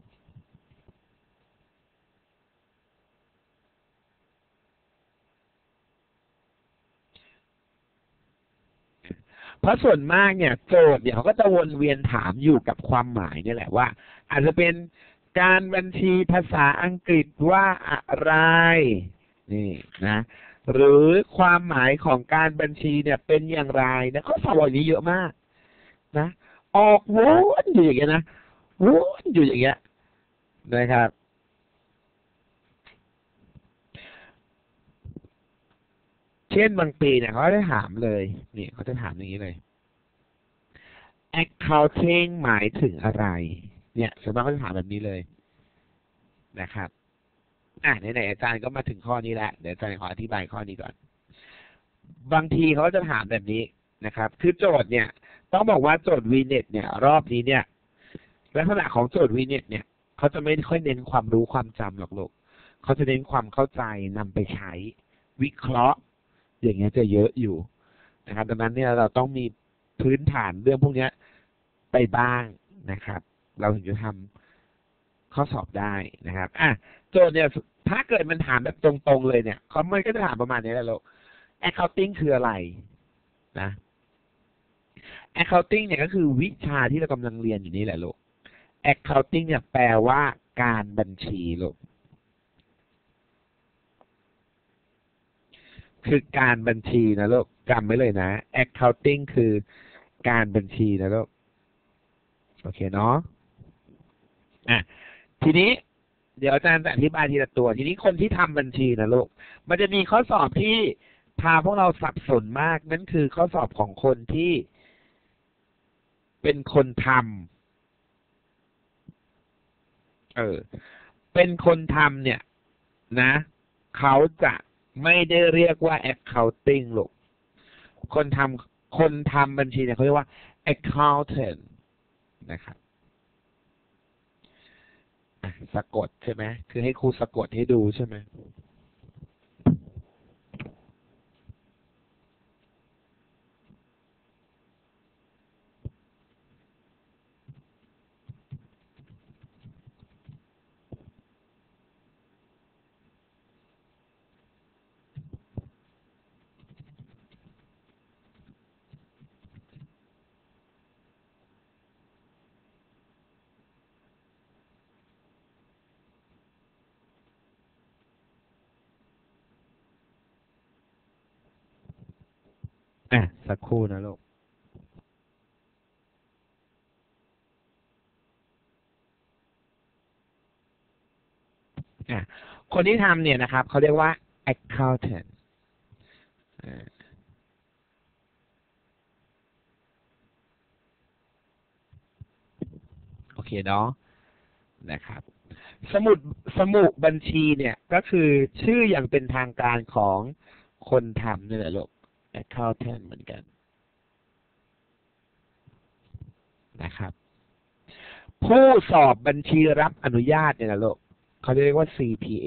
Speaker 1: เพราะส่วนมากเนี่ยโจทย์เนี่ยเขาก็จะวนเวียนถามอยู่กับความหมายนี่แหละว่าอาจจะเป็นการบัญชีภาษาอังกฤษว่าอะไรนี่นะหรือความหมายของการบัญชีเนี่ยเป็นอย่างไรนะเขาสอบอย่างนี้เยอะมากนะออกวนอยู่อย่างเงี้ยนะวนอยู่อย่างเงี้ยนะครับเช่นบางปีเนี่ยเขาจะถามเลยนี่เขาจะถามอย่างนี้เลย accounting หมายถึงอะไรเนี่ยส่วนมากเขาจะถามแบบนี้เลยนะครับไหนอาจารย์ก็มาถึงข้อนี้แล้วเดี๋ยวอาจารย์ขออธิบายข้อนี้ก่อนบางทีเขาจะถามแบบนี้นะครับคือโจทย์เนี่ยต้องบอกว่าโจทย์ VNet เนี่ยรอบนี้เนี่ยลักษณะของโจทย์ VNet เนี่ยเขาจะไม่ค่อยเน้นความรู้ความจำหรอกลูกเขาจะเน้นความเข้าใจนำไปใช้วิเคราะห์อย่างเงี้ยจะเยอะอยู่นะครับดังนั้นเนี่ยเราต้องมีพื้นฐานเรื่องพวกนี้ไปบ้างนะครับเราถึงจะทำข้อสอบได้นะครับโจทย์เนี่ยถ้าเกิดมันถามแบบตรงๆเลยเนี่ยเขาไม่ก็จะถามประมาณนี้แหละลูก accounting คืออะไรนะ accounting เนี่ยก็คือวิชาที่เรากำลังเรียนอยู่นี่แหละลูก accounting เนี่ยแปลว่าการบัญชีลูกคือการบัญชีนะลูกจำไว้เลยนะ accounting คือการบัญชีนะลูกโอเคเนาะทีนี้เดี๋ยวอาจารย์จะอธิบายทีละตัวทีนี้คนที่ทำบัญชีนะลูกมันจะมีข้อสอบที่พาพวกเราสับสนมากนั่นคือข้อสอบของคนที่เป็นคนทำเป็นคนทำเนี่ยนะเขาจะไม่ได้เรียกว่า accounting ลูกคนทำบัญชีเนี่ยเขาเรียกว่า accountant นะครับสะกดใช่ไหมคือให้ครูสะกดให้ดูใช่ไหมสักครู่นะลูกคนที่ทำเนี่ยนะครับเขาเรียกว่า accountant โอเคเนาะนะครับสมุดบัญชีเนี่ยก็คือชื่ออย่างเป็นทางการของคนทำนี่แหละลูก accountant เหมือนกันนะครับผู้สอบบัญชีรับอนุญาตเนี่ยนะลูกเขาเรียกว่า CPA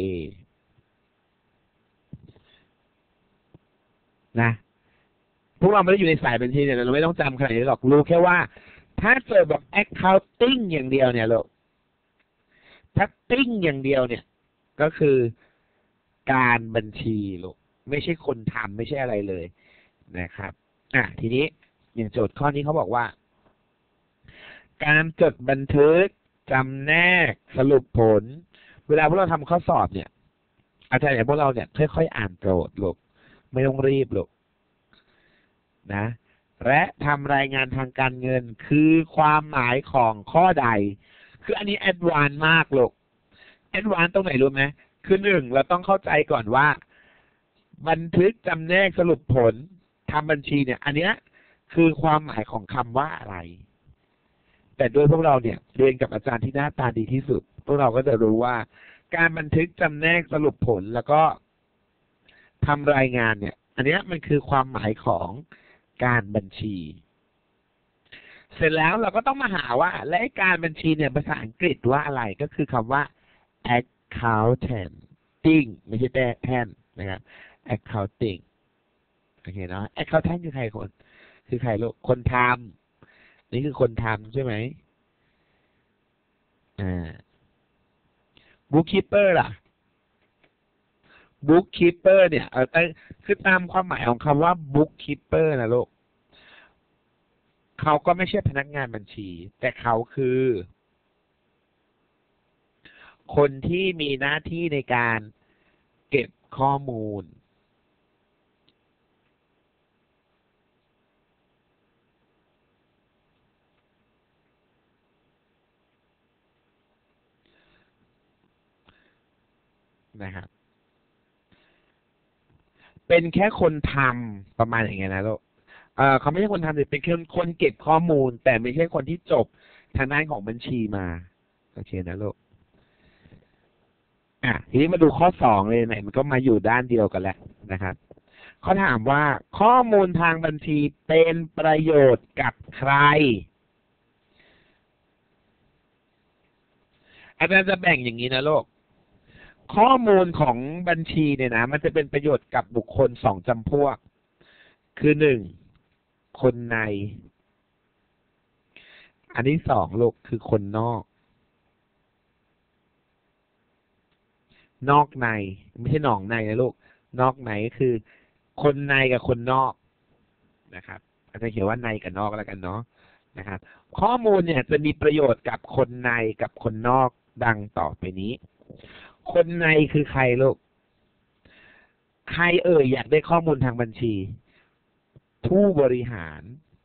Speaker 1: นะพวกเราไม่ได้อยู่ในสายบัญชีเนี่ยเราไม่ต้องจำขนาดนี้หรอกรู้แค่ว่าถ้าเจอแบบ accounting อย่างเดียวเนี่ยลูกถ้าติ้งอย่างเดียวเนี่ยก็คือการบัญชีลูกไม่ใช่คนทำไม่ใช่อะไรเลยนะครับทีนี้อย่างโจทย์ข้อนี้เขาบอกว่าการจดบันทึกจำแนกสรุปผลเวลาพวกเราทำข้อสอบเนี่ยอาจารย์อย่างพวกเราเนี่ยค่อยๆอ่านโจทย์ลูกไม่ต้องรีบลูกนะและทำรายงานทางการเงินคือความหมายของข้อใดคืออันนี้แอดวานซ์มากลูกแอดวานซ์ตรงไหนรู้ไหมคือหนึ่งเราต้องเข้าใจก่อนว่าบันทึกจำแนกสรุปผลทำบัญชีเนี่ยอันเนี้ยคือความหมายของคำว่าอะไรแต่ด้วยพวกเราเนี่ยเรียนกับอาจารย์ที่หน้าตาดีที่สุดพวกเราก็จะรู้ว่าการบันทึกจำแนกสรุปผลแล้วก็ทำรายงานเนี่ยอันเนี้ยมันคือความหมายของการบัญชีเสร็จแล้วเราก็ต้องมาหาว่าและการบัญชีเนี่ยภาษาอังกฤษว่าอะไรก็คือคำว่า accounting ไม่ใช่แท่นนะครับ accounting โอเคเนาะ accountant คือใครคือใครลูกคนทำนี่คือคนทำใช่ไหมbookkeeper ล่ะ bookkeeper เนี่ยคือตามความหมายของคำว่า bookkeeper นะลูกเขาก็ไม่ใช่พนักงานบัญชีแต่เขาคือคนที่มีหน้าที่ในการเก็บข้อมูลนะครับเป็นแค่คนทำประมาณอย่างเงี้ยนะลูกเขาไม่ใช่คนทำแต่เป็นคนเก็บข้อมูลแต่ไม่ใช่คนที่จบทางด้านของบัญชีมาโอเคนะลูกทีนี้มาดูข้อสองเลยไหนมันก็มาอยู่ด้านเดียวกันแหละนะครับเขาถามว่าข้อมูลทางบัญชีเป็นประโยชน์กับใครอาจารย์จะแบ่งอย่างนี้นะลูกข้อมูลของบัญชีเนี่ยนะมันจะเป็นประโยชน์กับบุคคลสองจำพวกคือหนึ่งคนในอันที่สองลูกคือคนนอกในไม่ใช่หนองในนะลูกนอกในก็คือคนในกับคนนอกนะครับอาจจะเขียนว่าในกับนอกแล้วกันเนาะนะครับข้อมูลเนี่ยจะมีประโยชน์กับคนในกับคนนอกดังต่อไปนี้คนในคือใครลูกใครอยากได้ข้อมูลทางบัญชีผู้บริหาร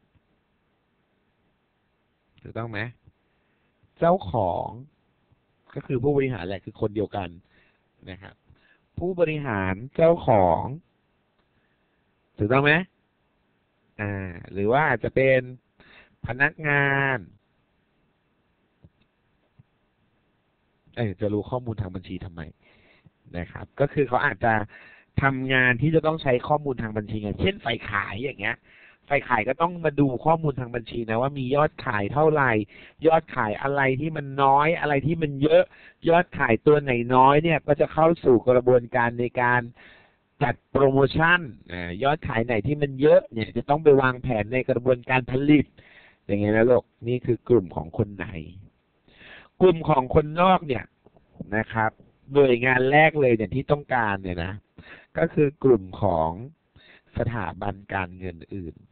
Speaker 1: ถูกต้องไหมเจ้าของก็คือผู้บริหารแหละคือคนเดียวกันนะครับผู้บริหารเจ้าของถูกต้องไหมหรือว่าจะเป็นพนักงานจะรู้ข้อมูลทางบัญชีทำไมนะครับก็คือเขาอาจจะทำงานที่จะต้องใช้ข้อมูลทางบัญชีไงเช่นฝ่ายขายอย่างเงี้ยฝ่ายขายก็ต้องมาดูข้อมูลทางบัญชีนะว่ามียอดขายเท่าไหร่ยอดขายอะไรที่มันน้อยอะไรที่มันเยอะยอดขายตัวไหนน้อยเนี่ยก็จะเข้าสู่กระบวนการในการจัดโปรโมชั่นยอดขายไหนที่มันเยอะเนี่ยจะต้องไปวางแผนในกระบวนการผลิตอย่างเงี้ยนะลูกนี่คือกลุ่มของคนในกลุ่มของคนนอกเนี่ยนะครับหน่วยงานแรกเลยเนี่ยที่ต้องการเนี่ยนะก็คือกลุ่มของสถาบันการเงินอื่น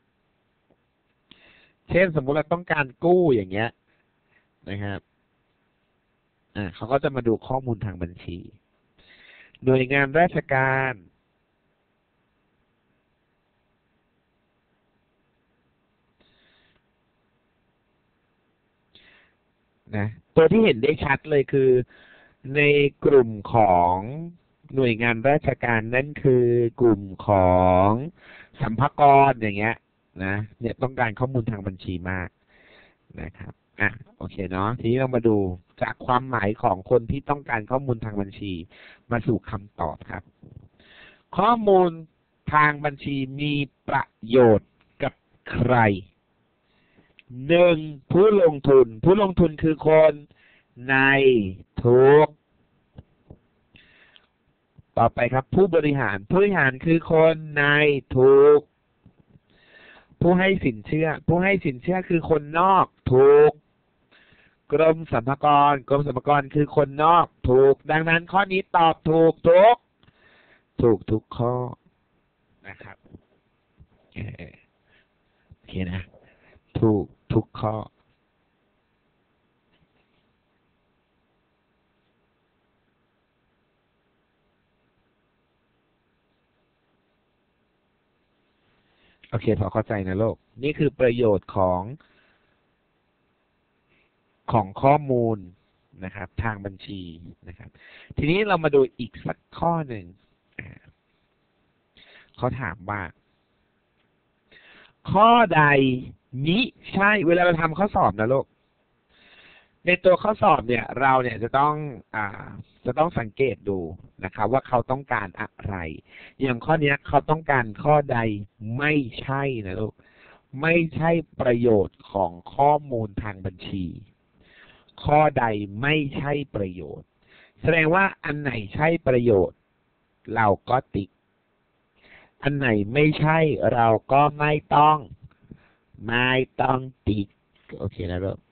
Speaker 1: เช่นสมมุติเราต้องการกู้อย่างเงี้ยนะครับเขาก็จะมาดูข้อมูลทางบัญชีหน่วยงานราชการนะตัวที่เห็นได้ชัดเลยคือในกลุ่มของหน่วยงานราชการนั่นคือกลุ่มของสรรพากรอย่างเงี้ยนะเนี่ยต้องการข้อมูลทางบัญชีมากนะครับโอเคเนาะทีนี้เรามาดูจากความหมายของคนที่ต้องการข้อมูลทางบัญชีมาสู่คำตอบครับข้อมูลทางบัญชีมีประโยชน์กับใครหนึ่งผู้ลงทุนคือคนในทุกต่อไปครับผู้บริหารคือคนในทุกผู้ให้สินเชื่อคือคนนอกทุกกรมสรรพากรคือคนนอกถูกดังนั้นข้อนี้ตอบถูกทุกข้อนะครับโอเคนะถูกทุกข้อโอเคพอเข้าใจนะโลกนี่คือประโยชน์ของข้อมูลนะครับทางบัญชีนะครับทีนี้เรามาดูอีกสักข้อหนึ่งเขาถามว่าข้อใดมิใช่เวลาเราทำข้อสอบนะลูกในตัวข้อสอบเนี่ยเราเนี่ยจะต้องสังเกตดูนะครับว่าเขาต้องการอะไรอย่างข้อนี้เขาต้องการข้อใดไม่ใช่นะลูกไม่ใช่ประโยชน์ของข้อมูลทางบัญชีข้อใดไม่ใช่ประโยชน์แสดงว่าอันไหนใช่ประโยชน์เราก็ติ๊กอันไหนไม่ใช่เราก็ไม่ต้องติ๊กโอเคนะลูก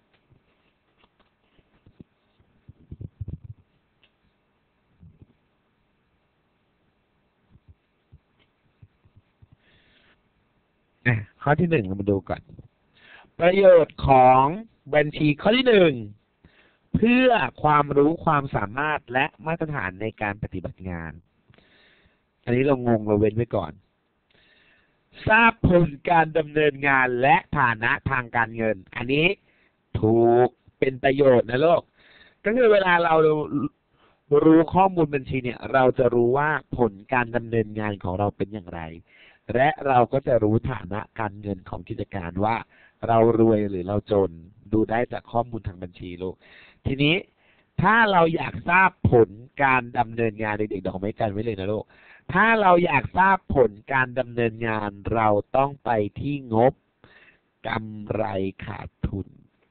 Speaker 1: ข้อที่หนึ่งเรามาดูก่อนประโยชน์ของบัญชีข้อที่หนึ่งเพื่อความรู้ความสามารถและมาตรฐานในการปฏิบัติงานอันนี้เรางงเราเว้นไว้ก่อนทราบผลการดำเนินงานและฐานะทางการเงินอันนี้ถูกเป็นประโยชน์นะลูกก็คือเวลาเรารู้ข้อมูลบัญชีเนี่ยเราจะรู้ว่าผลการดำเนินงานของเราเป็นอย่างไรและเราก็จะรู้ฐานะการเงินของกิจการว่าเรารวยหรือเราจนดูได้จากข้อมูลทางบัญชีลูกทีนี้ถ้าเราอยากทราบผลการดำเนินงานเด็กๆดอกไม้กันไว้เลยนะลูกถ้าเราอยากทราบผลการดำเนินงานเราต้องไปที่งบกำไรขาดทุน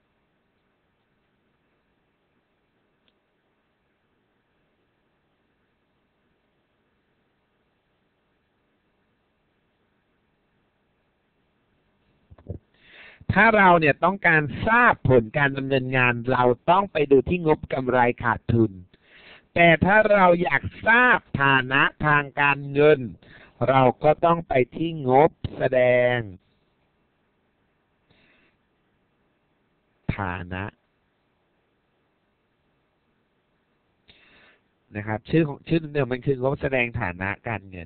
Speaker 1: ถ้าเราเนี่ยต้องการทราบผลการดำเนินงานเราต้องไปดูที่งบกำไรขาดทุนแต่ถ้าเราอยากทราบฐานะทางการเงินเราก็ต้องไปที่งบแสดงฐานะนะครับชื่อเดิมมันคืองบแสดงฐานะการเงิน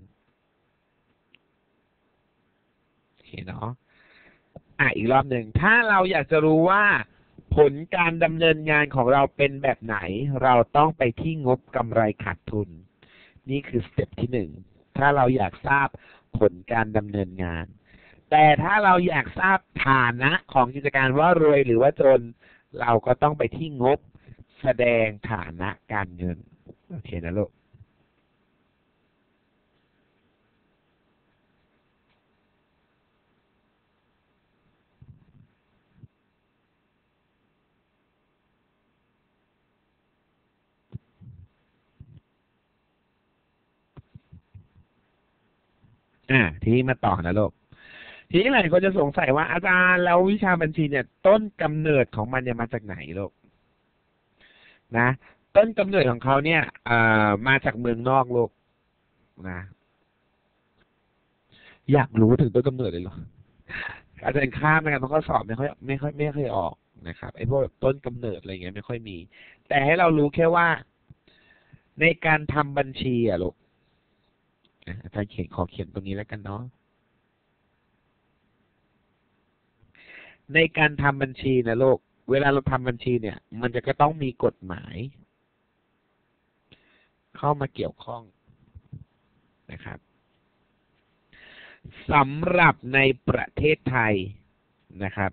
Speaker 1: โอเคเนาะอีกรอบหนึ่งถ้าเราอยากจะรู้ว่าผลการดำเนินงานของเราเป็นแบบไหนเราต้องไปที่งบกำไรขาดทุนนี่คือสเต็ปที่หนึ่งถ้าเราอยากทราบผลการดำเนินงานแต่ถ้าเราอยากทราบฐานะของกิจการว่ารวยหรือว่าจนเราก็ต้องไปที่งบแสดงฐานะการเงินโอเคนะลูกทีนี้มาต่อนะลูกทีนี้หลายคนจะสงสัยว่าอาจารย์แล้ววิชาบัญชีเนี่ยต้นกำเนิดของมันเนี่ยมาจากไหนลูกนะต้นกำเนิดของเขาเนี่ยมาจากเมืองนอกลูกนะอยากรู้ถึงต้นกำเนิดเลยเหรออาจารย์ข้ามนะครับข้อสอบไม่ค่อยออกนะครับไอ้พวกแบบต้นกำเนิดอะไรเงี้ยไม่ค่อยมีแต่ให้เรารู้แค่ว่าในการทำบัญชีลูกอาจารย์ขอเขียนตรงนี้แล้วกันเนาะในการทำบัญชีนะลูกเวลาเราทำบัญชีเนี่ยมันจะก็ต้องมีกฎหมายเข้ามาเกี่ยวข้องนะครับสำหรับในประเทศไทยนะครับ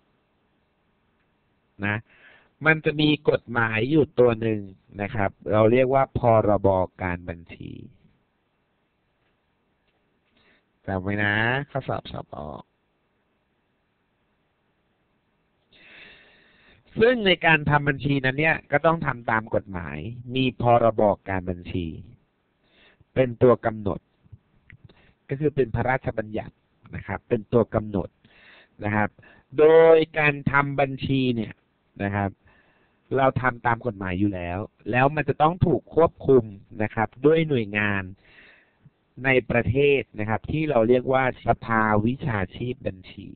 Speaker 1: นะมันจะมีกฎหมายอยู่ตัวหนึ่งนะครับเราเรียกว่าพรบการบัญชีจำไว้นะข้อสอบออกซึ่งในการทำบัญชีนั้นเนี่ยก็ต้องทำตามกฎหมายมีพรบการบัญชีเป็นตัวกำหนดก็คือเป็นพระราชบัญญัตินะครับเป็นตัวกำหนดนะครับโดยการทำบัญชีเนี่ยนะครับเราทำตามกฎหมายอยู่แล้วมันจะต้องถูกควบคุมนะครับด้วยหน่วยงานในประเทศนะครับที่เราเรียกว่าสภาวิชาชีพบัญชี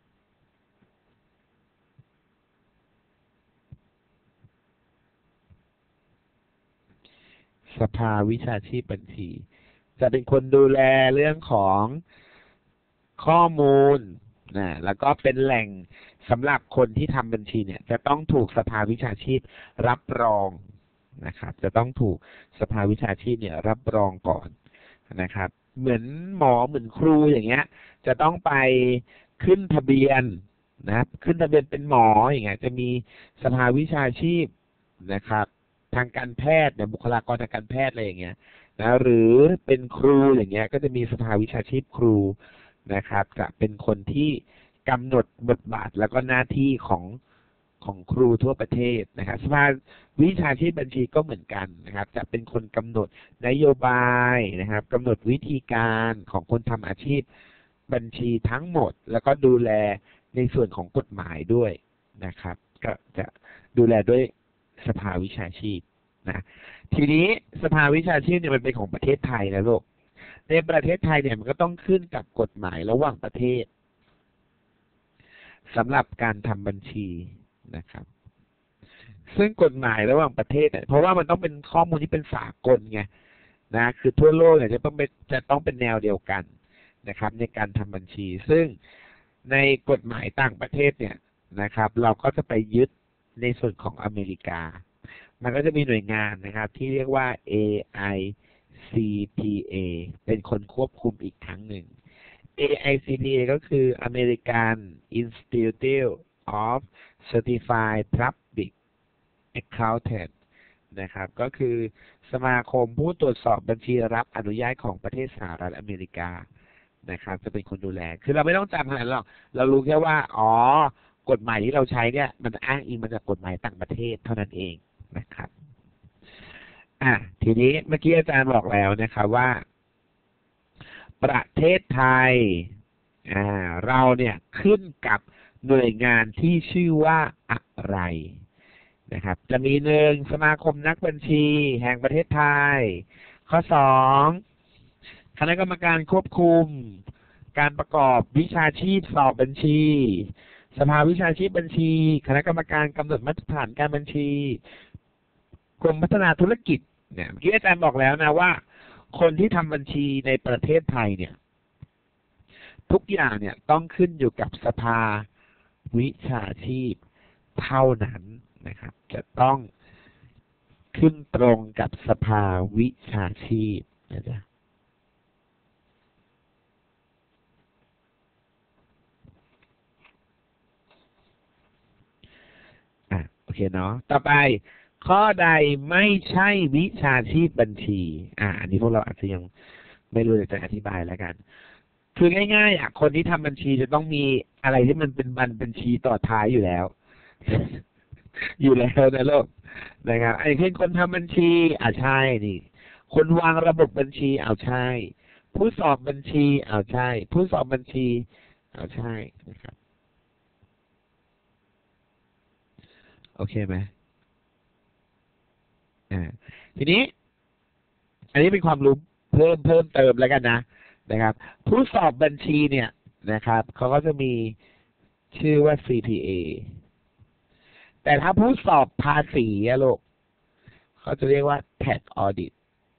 Speaker 1: สภาวิชาชีพบัญชีจะเป็นคนดูแลเรื่องของข้อมูลแล้วก็เป็นแหล่งสำหรับคนที่ทำบัญชีเนี่ยจะต้องถูกสภาวิชาชีพรับรองนะครับจะต้องถูกสภาวิชาชีพเนี่ยรับรองก่อนนะครับเหมือนหมอเหมือนครูอย่างเงี้ยจะต้องไปขึ้นทะเบียนนะครับขึ้นทะเบียนเป็นหมออย่างเงี้ยจะมีสภาวิชาชีพนะครับทางการแพทย์เนี่ยบุคลากรทางการแพทย์อะไรอย่างเงี้ยนะหรือเป็นครูอย่างเงี้ยก็จะมีสภาวิชาชีพครูนะครับจะเป็นคนที่กำหนดบทบาทแล้วก็หน้าที่ของครูทั่วประเทศนะครับสภาวิชาชีพบัญชีก็เหมือนกันนะครับจะเป็นคนกำหนดนโยบายนะครับกำหนดวิธีการของคนทำอาชีพบัญชีทั้งหมดแล้วก็ดูแลในส่วนของกฎหมายด้วยนะครับก็จะดูแลด้วยสภาวิชาชีพนะทีนี้สภาวิชาชีพเนี่ยมันเป็นของประเทศไทยนะลูกในประเทศไทยเนี่ยมันก็ต้องขึ้นกับกฎหมายระหว่างประเทศสำหรับการทำบัญชีนะครับซึ่งกฎหมายระหว่างประเทศเนี่ยเพราะว่ามันต้องเป็นข้อมูลที่เป็นสากลไงนะคือทั่วโลกเนี่ยจะต้องเป็นแนวเดียวกันนะครับในการทำบัญชีซึ่งในกฎหมายต่างประเทศเนี่ยนะครับเราก็จะไปยึดในส่วนของอเมริกามันก็จะมีหน่วยงานนะครับที่เรียกว่า AICPA เป็นคนควบคุมอีกครั้งหนึ่ง AICPA ก็คือ American Institute of Certified Public Accountant นะครับก็คือสมาคมผู้ตรวจสอบบัญชีรับอนุญาตของประเทศสหรัฐอเมริกานะครับจะเป็นคนดูแลคือเราไม่ต้องจำขนาดนั้นหรอกเรารู้แค่ว่ากฎหมายที่เราใช้เนี่ยมันอ้างอิงมาจากกฎหมายต่างประเทศเท่านั้นเองนะครับทีนี้เมื่อกี้อาจารย์บอกแล้วนะครับว่าประเทศไทยเราเนี่ยขึ้นกับหน่วยงานที่ชื่อว่าอะไรนะครับจะมี1สมาคมนักบัญชีแห่งประเทศไทยข้อ2คณะกรรมการควบคุมการประกอบวิชาชีพสอบบัญชีสภาวิชาชีพบัญชีคณะกรรมการกำหนดมาตรฐานการบัญชีกรมพัฒนาธุรกิจเนี่ยเมื่อกี้อาจารย์บอกแล้วนะว่าคนที่ทำบัญชีในประเทศไทยเนี่ยทุกอย่างเนี่ยต้องขึ้นอยู่กับสภาวิชาชีพเท่านั้นนะครับจะต้องขึ้นตรงกับสภาวิชาชีพนะจ๊ะโอเคเนาะต่อไปข้อใดไม่ใช่วิชาชีพบัญชีอันนี้พวกเราอาจจะยังไม่รู้จะอธิบายแล้วกันคือง่ายๆคนที่ทำบัญชีจะต้องมีอะไรที่มันเป็นบัญชีต่อท้ายอยู่แล้ว อยู่แล้วนะลูกนะครับไอ้เช่นคนทำบัญชีใช่นี่คนวางระบบบัญชีใช่ผู้สอบบัญชีใช่ผู้สอบบัญชีใช่นะครับโอเคไหมทีนี้อันนี้เป็นความรู้เพิ่มเติมแล้วกันนะครับผู้สอบบัญชีเนี่ยนะครับเขาก็จะมีชื่อว่า CPA แต่ถ้าผู้สอบภาษีลูกเขาจะเรียกว่า Tax Audit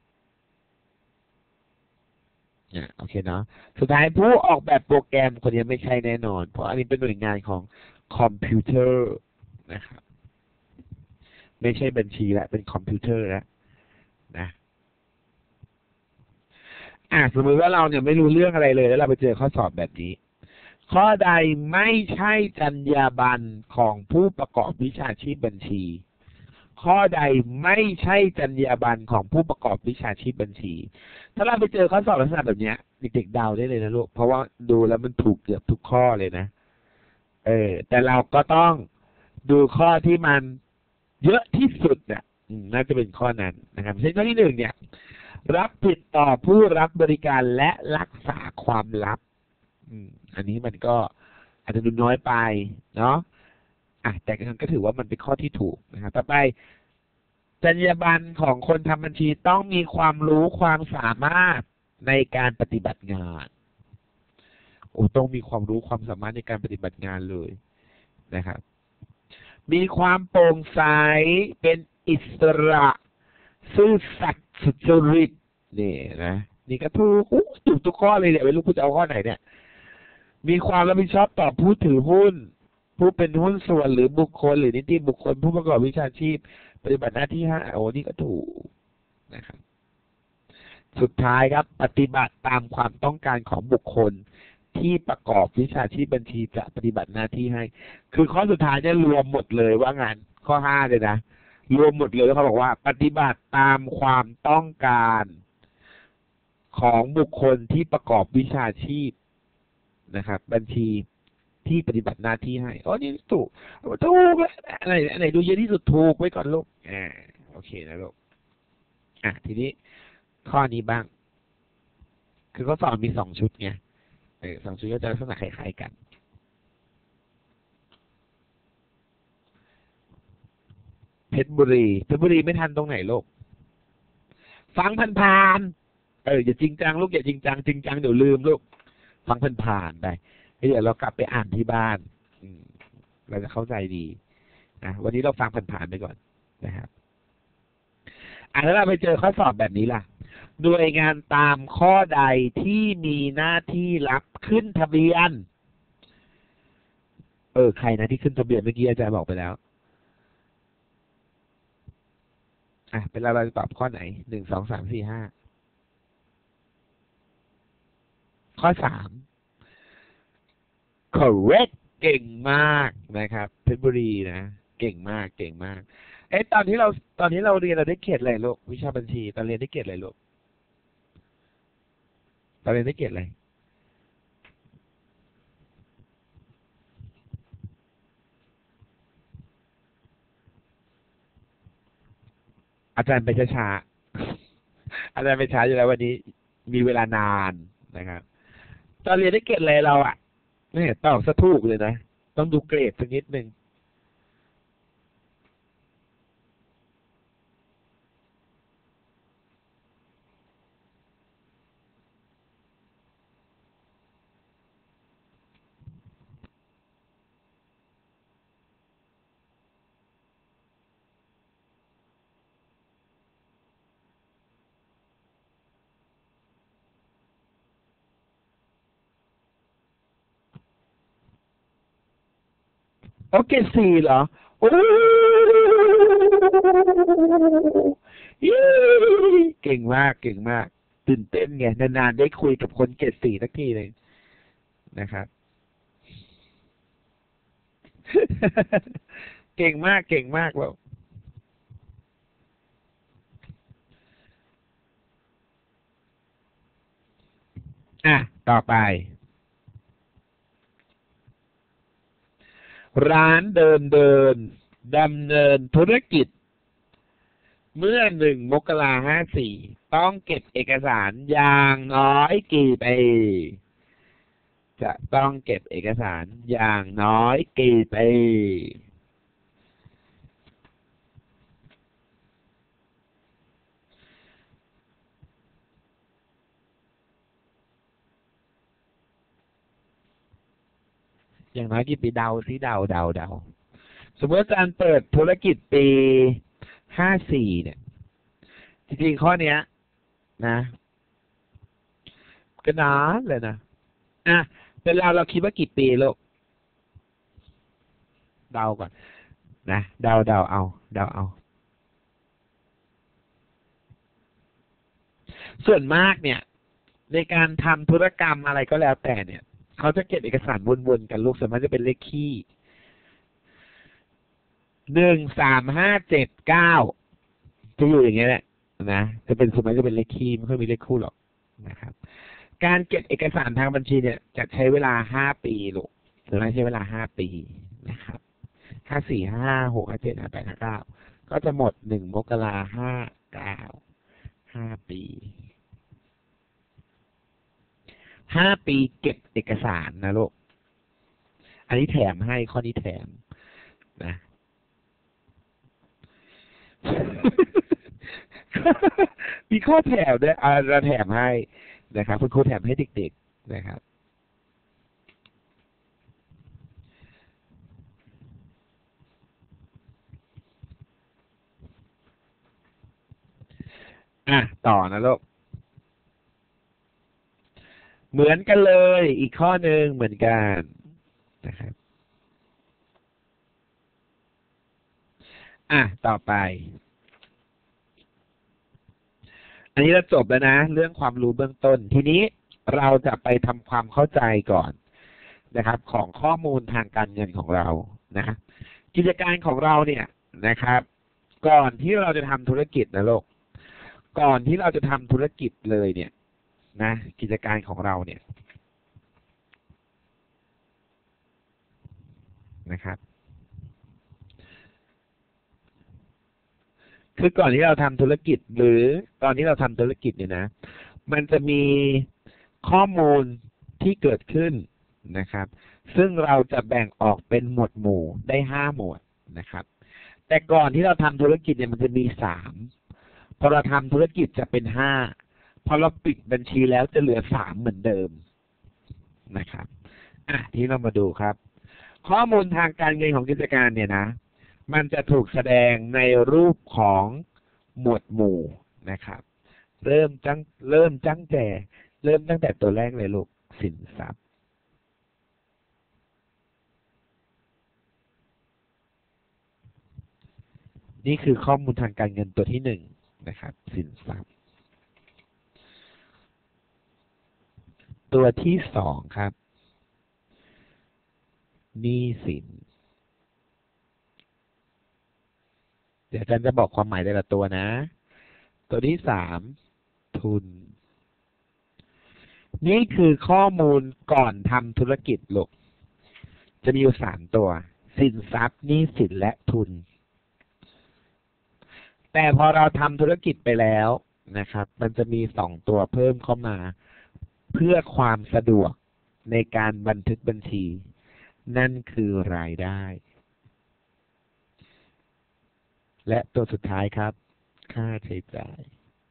Speaker 1: โอเคเนาะสุดท้ายผู้ออกแบบโปรแกรมคนนี้ไม่ใช่แน่นอนเพราะอันนี้เป็นหน่วยงานของคอมพิวเตอร์นะครับไม่ใช่บัญชีแล้วเป็นคอมพิวเตอร์แล้วนะสมมติว่าเราเนี่ยไม่รู้เรื่องอะไรเลยแล้วเราไปเจอข้อสอบแบบนี้ข้อใดไม่ใช่จรรยาบรรณของผู้ประกอบวิชาชีพบัญชีข้อใดไม่ใช่จรรยาบรรณของผู้ประกอบวิชาชีพบัญชีถ้าเราไปเจอข้อสอบลักษณะแบบนี้เด็กๆเดาได้เลยนะลูกเพราะว่าดูแล้วมันถูกเกือบทุกข้อเลยนะแต่เราก็ต้องดูข้อที่มันเยอะที่สุดเนี่ยน่าจะเป็นข้อนั้นนะครับเช่นข้อที่1เนี่ยรับผิดต่อผู้รับบริการและรักษาความลับอันนี้มันก็อาจจะดูน้อยไปเนาะแต่ก็ถือว่ามันเป็นข้อที่ถูกนะครับต่อไปจรรยาบรรณของคนทำบัญชีต้องมีความรู้ความสามารถในการปฏิบัติงานต้องมีความรู้ความสามารถในการปฏิบัติงานเลยนะครับมีความโปร่งใสเป็นอิสระซื่อสัตย์สุจริตนี่นะนี่ก็ถูกทุกข้อเลยเนี่ยไม่รู้คุณจะเอาข้อไหนเนี่ยมีความรับผิดชอบต่อผู้ถือหุ้น ผู้เป็นหุ้นส่วนหรือบุคคลหรือนิติบุคคลผู้ประกอบวิชาชีพปฏิบัติหน้าที่5โอ้นี่ก็ถูกนะครับสุดท้ายครับปฏิบัติตามความต้องการของบุคคลที่ประกอบวิชาชีพบัญชีจะปฏิบัติหน้าที่ให้คือข้อสุดท้ายเนี่ยรวมหมดเลยว่างานข้อ5เลยนะรวมหมดเลยแล้วเขาบอกว่าปฏิบัติตามความต้องการของบุคคลที่ประกอบวิชาชีพนะครับบัญชีที่ปฏิบัติหน้าที่ให้อ๋อนี่ถูกอะไรดูเยอะที่สุดถูกไว้ก่อนลูกโอเคนะลูกทีนี้ข้อนี้บ้างคือเขาสอนมี2 ชุดไง2 ชุดก็จะลักษณะคล้ายๆกันเพชรบุรีไม่ทันตรงไหนลูกฟังผ่านๆอย่าจริงจังลูกอย่าจริงจังเดี๋ยวลืมลูกฟังผ่านๆไปเดี๋ยวเรากลับไปอ่านที่บ้านเราจะเข้าใจดีนะวันนี้เราฟังผ่านๆไปก่อนนะครับแล้วเราไปเจอข้อสอบแบบนี้ล่ะหน่วยงานตามข้อใดที่มีหน้าที่รับขึ้นทะเบียนใครนะที่ขึ้นทะเบียนเมื่อกี้อาจารย์บอกไปแล้วเป็นเราจะตอบข้อไหน1 2 3 4 5ข้อ3 correct เก่งมากนะครับเพชรบุรีนะเก่งมากตอนที่เราเรียนเราได้เกรดอะไรลูกวิชาบัญชีตอนเรียนได้เกรดอะไรลูกตอนเรียนได้เกรดอะไรอาจารย์ไปช้าอาจารย์ไปช้าอยู่แล้ววันนี้มีเวลานานนะครับตอนเรียนได้เกรดอะไรเราเนี่ยตอบซะถูกเลยนะต้องดูเกรดสักนิดนึงเกรด4เหรอโอ้เก่งมากตื่นเต้นไงนานๆได้คุยกับคนเกรด4สักทีเลยนะครับเก่งมากแบบต่อไปร้านเดินดำเนินธุรกิจเมื่อ1 มกราคม 54ต้องเก็บเอกสารอย่างน้อยกี่ปีจะต้องเก็บเอกสารอย่างน้อยกี่ปีอย่างน้อยกี่ปีเดาซิเดาสมมติอาจารย์เปิดธุรกิจปี54เนี่ยจริงๆข้อเนี้ยนะก็นานเลยนะเป็นเราคิดว่ากี่ปีลูกเดาก่อนนะเดาเอาส่วนมากเนี่ยในการทำธุรกรรมอะไรก็แล้วแต่เนี่ยเขาจะเก็บเอกสารวนๆกันลูกส่วนมากจะเป็นเลขคี่1 3 5 7 9จะอยู่อย่างเงี้ยแหละนะจะเป็นส่วนมากจะเป็นเลขคี่ไม่ค่อยมีเลขคู่หรอกนะครับการเก็บเอกสารทางบัญชีเนี่ยจะใช้เวลา5 ปีลูกส่วนมากใช้เวลา5 ปีนะครับ54 55 56 57 58 59ก็จะหมด1 มกราคม 59 5 ปี5 ปีเก็บเอกสารนะลูกอันนี้แถมให้ข้อนี้แถมนะ มีข้อแถมด้วยเราแถมให้นะครับคุณครูแถมให้เด็กๆนะครับต่อนะลูกเหมือนกันเลยอีกข้อหนึ่งเหมือนกันนะครับต่อไปอันนี้เราจบแล้วนะเรื่องความรู้เบื้องต้นทีนี้เราจะไปทำความเข้าใจก่อนนะครับของข้อมูลทางการเงินของเรานะกิจการของเราเนี่ยนะครับก่อนที่เราจะทำธุรกิจนะโลกก่อนที่เราจะทำธุรกิจเลยเนี่ยนะกิจการของเราเนี่ยนะครับคือก่อนที่เราทำธุรกิจหรือตอนที่เราทำธุรกิจเนี่ยนะมันจะมีข้อมูลที่เกิดขึ้นนะครับซึ่งเราจะแบ่งออกเป็นหมวดหมู่ได้5หมวดนะครับแต่ก่อนที่เราทำธุรกิจเนี่ยมันจะมี3พอเราทำธุรกิจจะเป็น5พอเราปิดบัญชีแล้วจะเหลือ3เหมือนเดิมนะครับที่เรามาดูครับข้อมูลทางการเงินของกิจการเนี่ยนะมันจะถูกแสดงในรูปของหมวดหมู่นะครับเริ่มตั้งแต่ตัวแรกเลยลูกสินทรัพย์นี่คือข้อมูลทางการเงินตัวที่1นะครับสินทรัพย์ตัวที่2ครับหนี้สินเดี๋ยวอาจารย์จะบอกความหมายแต่ละตัวนะตัวที่3ทุนนี่คือข้อมูลก่อนทำธุรกิจลูกจะมีอยู่3ตัวสินทรัพย์หนี้สินและทุนแต่พอเราทำธุรกิจไปแล้วนะครับมันจะมี2ตัวเพิ่มเข้ามาเพื่อความสะดวกในการบันทึกบัญชีนั่นคือรายได้และตัวสุดท้ายครับค่าใช้จ่าย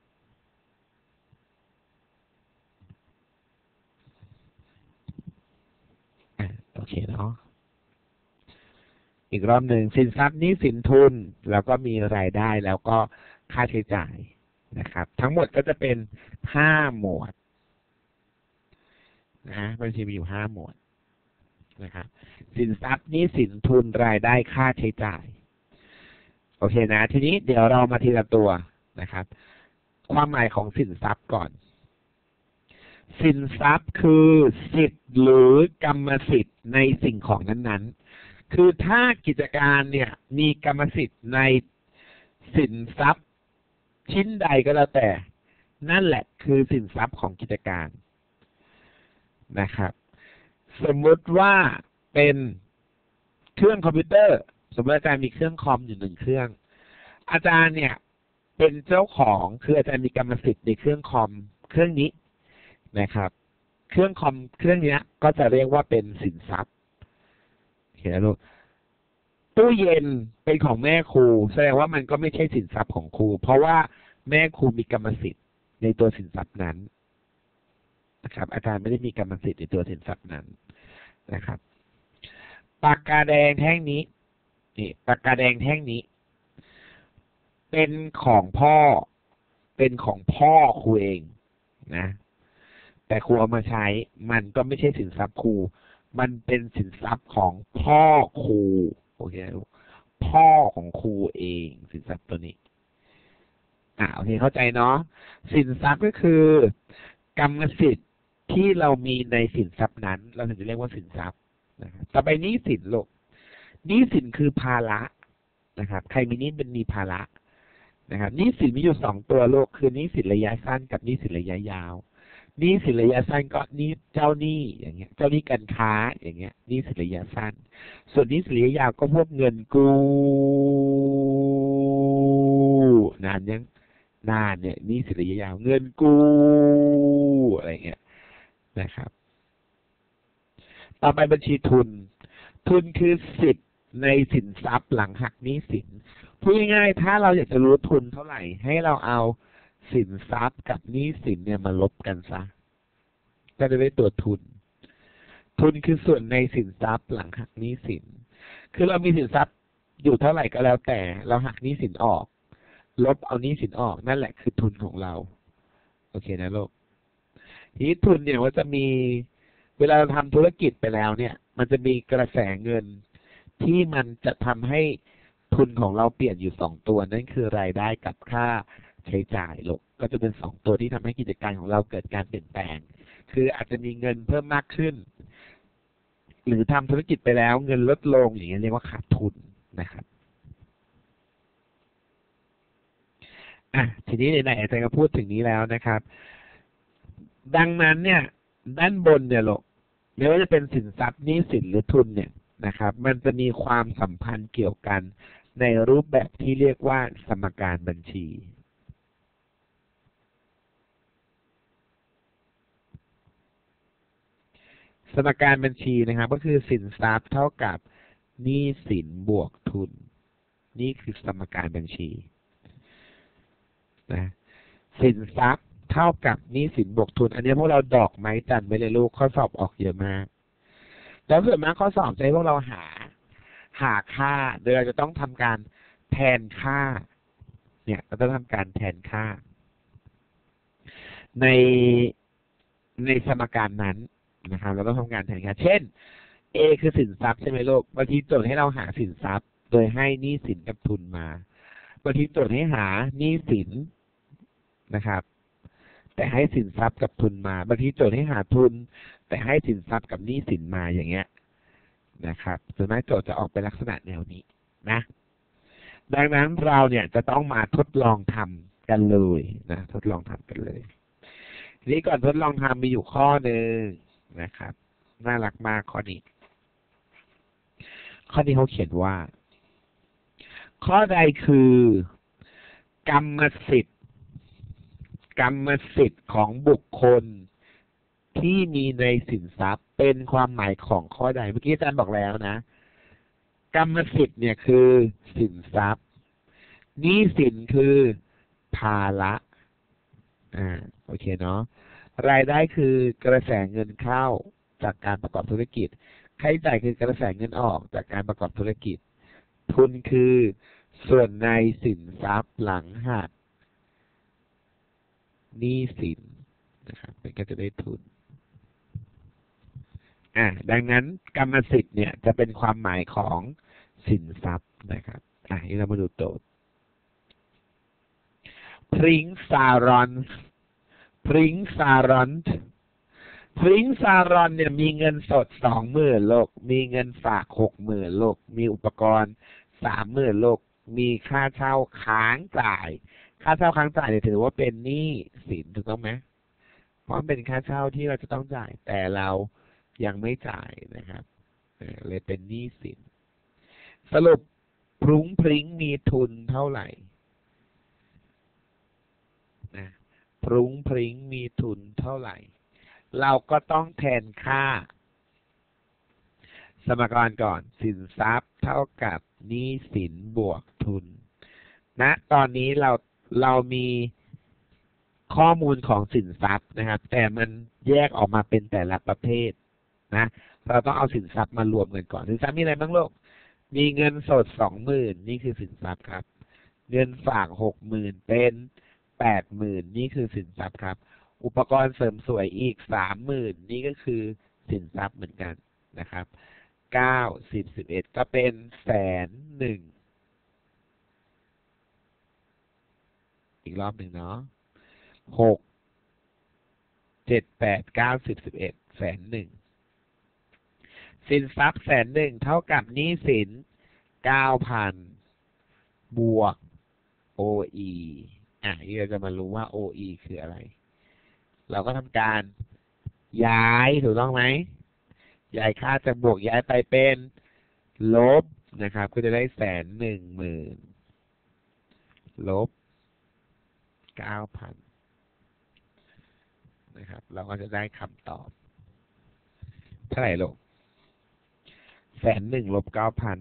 Speaker 1: โอเคเนาะอีกรอบหนึ่งสินทรัพย์หนี้สินทุนแล้วก็มีรายได้แล้วก็ค่าใช้จ่ายนะครับทั้งหมดก็จะเป็น5หมวดนะบัญชีมีอยู่5หมวดนะครับสินทรัพย์หนี้สินทุนรายได้ค่าใช้จ่ายโอเคนะทีนี้เดี๋ยวเรามาทีละตัวนะครับความหมายของสินทรัพย์ก่อนสินทรัพย์คือสิทธิ์หรือกรรมสิทธิ์ในสิ่งของนั้นๆคือถ้ากิจการเนี่ยมีกรรมสิทธิ์ในสินทรัพย์ชิ้นใดก็แล้วแต่นั่นแหละคือสินทรัพย์ของกิจการนะครับสมมติว่าเป็นเครื่องคอมพิวเตอร์สมมติอาจารย์มีเครื่องคอมอยู่1เครื่องอาจารย์เนี่ยเป็นเจ้าของคืออาจารย์มีกรรมสิทธิ์ในเครื่องคอมเครื่องนี้นะครับเครื่องคอมเครื่องนี้ก็จะเรียกว่าเป็นสินทรัพย์เห็นไหมลูกตู้เย็นเป็นของแม่ครูแสดงว่ามันก็ไม่ใช่สินทรัพย์ของครูเพราะว่าแม่ครูมีกรรมสิทธิ์ในตัวสินทรัพย์นั้นนะครับอาจารย์ไม่ได้มีกรรมสิทธิ์ในตัวสินทรัพย์นั้นนะครับปากกาแดงแท่งนี้นี่ปากกาแดงแท่งนี้เป็นของพ่อครูเองนะแต่ครูเอามาใช้มันก็ไม่ใช่สินทรัพย์ครูมันเป็นสินทรัพย์ของพ่อครูโอเคพ่อของครูเองสินทรัพย์ตัวนี้โอเคเข้าใจเนาะสินทรัพย์ก็คือกรรมสิทธิ์ที่เรามีในสินทรัพย์นั้นเราถึงจะเรียกว่าสินทรัพย์นะครับต่อไปหนี้สินลูกหนี้สินคือภาระนะครับใครมีหนี้เป็นมีภาระนะครับหนี้สินมีอยู่2ตัวลูกคือหนี้สินระยะสั้นกับหนี้สินระยะยาวหนี้สินระยะสั้นก็หนี้เจ้าหนี้อย่างเงี้ยเจ้าหนี้การค้าอย่างเงี้ยหนี้สินระยะสั้นส่วนหนี้สินระยะยาวก็พวกเงินกู้นานเนี่ยหนี้สินระยะยาวเงินกู้อะไรเงี้ยนะครับต่อไปบัญชีทุนคือสิทธิ์ในสินทรัพย์หลังหักหนี้สินพูดง่ายๆถ้าเราอยากจะรู้ทุนเท่าไหร่ให้เราเอาสินทรัพย์กับหนี้สินเนี่ยมาลบกันซะก็จะได้ตัวทุนคือส่วนในสินทรัพย์หลังหักหนี้สินคือเรามีสินทรัพย์อยู่เท่าไหร่ก็แล้วแต่เราหักหนี้สินออกลบเอาหนี้สินออกนั่นแหละคือทุนของเราโอเคนะลูกทีนี้ทุนเนี่ยว่าจะมีเวลาเราทำธุรกิจไปแล้วเนี่ย มันจะมีกระแสเงินที่มันจะทำให้ทุนของเราเปลี่ยนอยู่2 ตัวนั่นคือรายได้กับค่าใช้จ่ายลูกก็จะเป็น2 ตัวที่ทำให้กิจการของเราเกิดการเปลี่ยนแปลงคืออาจจะมีเงินเพิ่มมากขึ้นหรือทำธุรกิจไปแล้วเงินลดลงอย่างเงี้ยเรียกว่าขาดทุนนะครับทีนี้ไหนๆอาจารย์ก็พูดถึงนี้แล้วนะครับดังนั้นเนี่ยด้านบนเนี่ยลูกไม่ว่าจะเป็นสินทรัพย์หนี้สินหรือทุนเนี่ยนะครับมันจะมีความสัมพันธ์เกี่ยวกันในรูปแบบที่เรียกว่าสมการบัญชีสมการบัญชีนะครับก็คือสินทรัพย์เท่ากับหนี้สินบวกทุนนี่คือสมการบัญชีนะสินทรัพย์เท่ากับหนี้สินบวกทุนอันนี้พวกเราดอกไม้จันทร์ไว้เลยลูกข้อสอบออกเยอะมากแล้วส่วนมากข้อสอบจะให้พวกเราหาค่าโดยเราจะต้องทำการแทนค่าเนี่ยเราต้องทำการแทนค่าในสมการนั้นนะครับเราต้องทำการแทนค่าเช่น A คือสินทรัพย์ใช่ไหมลูกบางทีโจทย์ให้เราหาสินทรัพย์โดยให้หนี้สินกับทุนมาบางทีโจทย์ให้หาหนี้สินนะครับแต่ให้สินทรัพย์กับทุนมาบางทีโจทย์ให้หาทุนแต่ให้สินทรัพย์กับหนี้สินมาอย่างเงี้ยนะครับส่วนมากโจทย์จะออกเป็นลักษณะแนวนี้นะดังนั้นเราเนี่ยจะต้องมาทดลองทำกันเลยนะทดลองทำกันเลยทีนี้ก่อนทดลองทำมีอยู่ข้อหนึ่งนะครับน่ารักมากข้อนี้เขาเขียนว่าข้อใดคือกรรมสิทธิ์ของบุคคลที่มีในสินทรัพย์เป็นความหมายของข้อใดเมื่อกี้อาจารย์บอกแล้วนะกรรมสิทธิ์เนี่ยคือสินทรัพย์หนี้สินคือภาระโอเคเนาะรายได้คือกระแสเงินเข้าจากการประกอบธุรกิจค่าใช้จ่ายคือกระแสเงินออกจากการประกอบธุรกิจทุนคือส่วนในสินทรัพย์หลังหักหนี้สินนะครับมันก็จะได้ทุนดังนั้นกรรมสิทธิ์เนี่ยจะเป็นความหมายของสินทรัพย์นะครับนี่เรามาดูโจทย์พริ้งซารอนเนี่ยมีเงินสด20,000โลกมีเงินฝาก60,000โลกมีอุปกรณ์30,000โลกมีค่าเช่าค้างจ่ายเนี่ยถือว่าเป็นหนี้สินถูกต้องไหมเพราะเป็นค่าเช่าที่เราจะต้องจ่ายแต่เรายังไม่จ่ายนะครับเลยเป็นหนี้สินสรุปพรุ้งพริ้งมีทุนเท่าไหร่นะพรุ้งพริ้งมีทุนเท่าไหร่เราก็ต้องแทนค่าสมการก่อนสินทรัพย์เท่ากับหนี้สินบวกทุนนะตอนนี้เรามีข้อมูลของสินทรัพย์นะครับแต่มันแยกออกมาเป็นแต่ละประเภทนะเราต้องเอาสินทรัพย์มารวมกันก่อนสินทรัพย์มีอะไรบ้างลูกมีเงินสด20,000นี่คือสินทรัพย์ครับเงินฝาก60,000เป็น80,000นี่คือสินทรัพย์ครับอุปกรณ์เสริมสวยอีก30,000นี่ก็คือสินทรัพย์เหมือนกันนะครับ9 10 11ก็เป็น100,000อีกรอบหนึ่งเนาะ6 7 8 9 10 11100,000สินทรัพย์100,000เท่ากับหนี้สิน 9,000 บวก OE นี่เราจะมารู้ว่า OE คืออะไรเราก็ทำการย้ายถูกต้องไหมย้ายค่าจากบวกย้ายไปเป็นลบนะครับก็จะได้110,000ลบ 9,000นะครับเราก็จะได้คำตอบเท่าไหร่ลูก100,000ลบ 9,000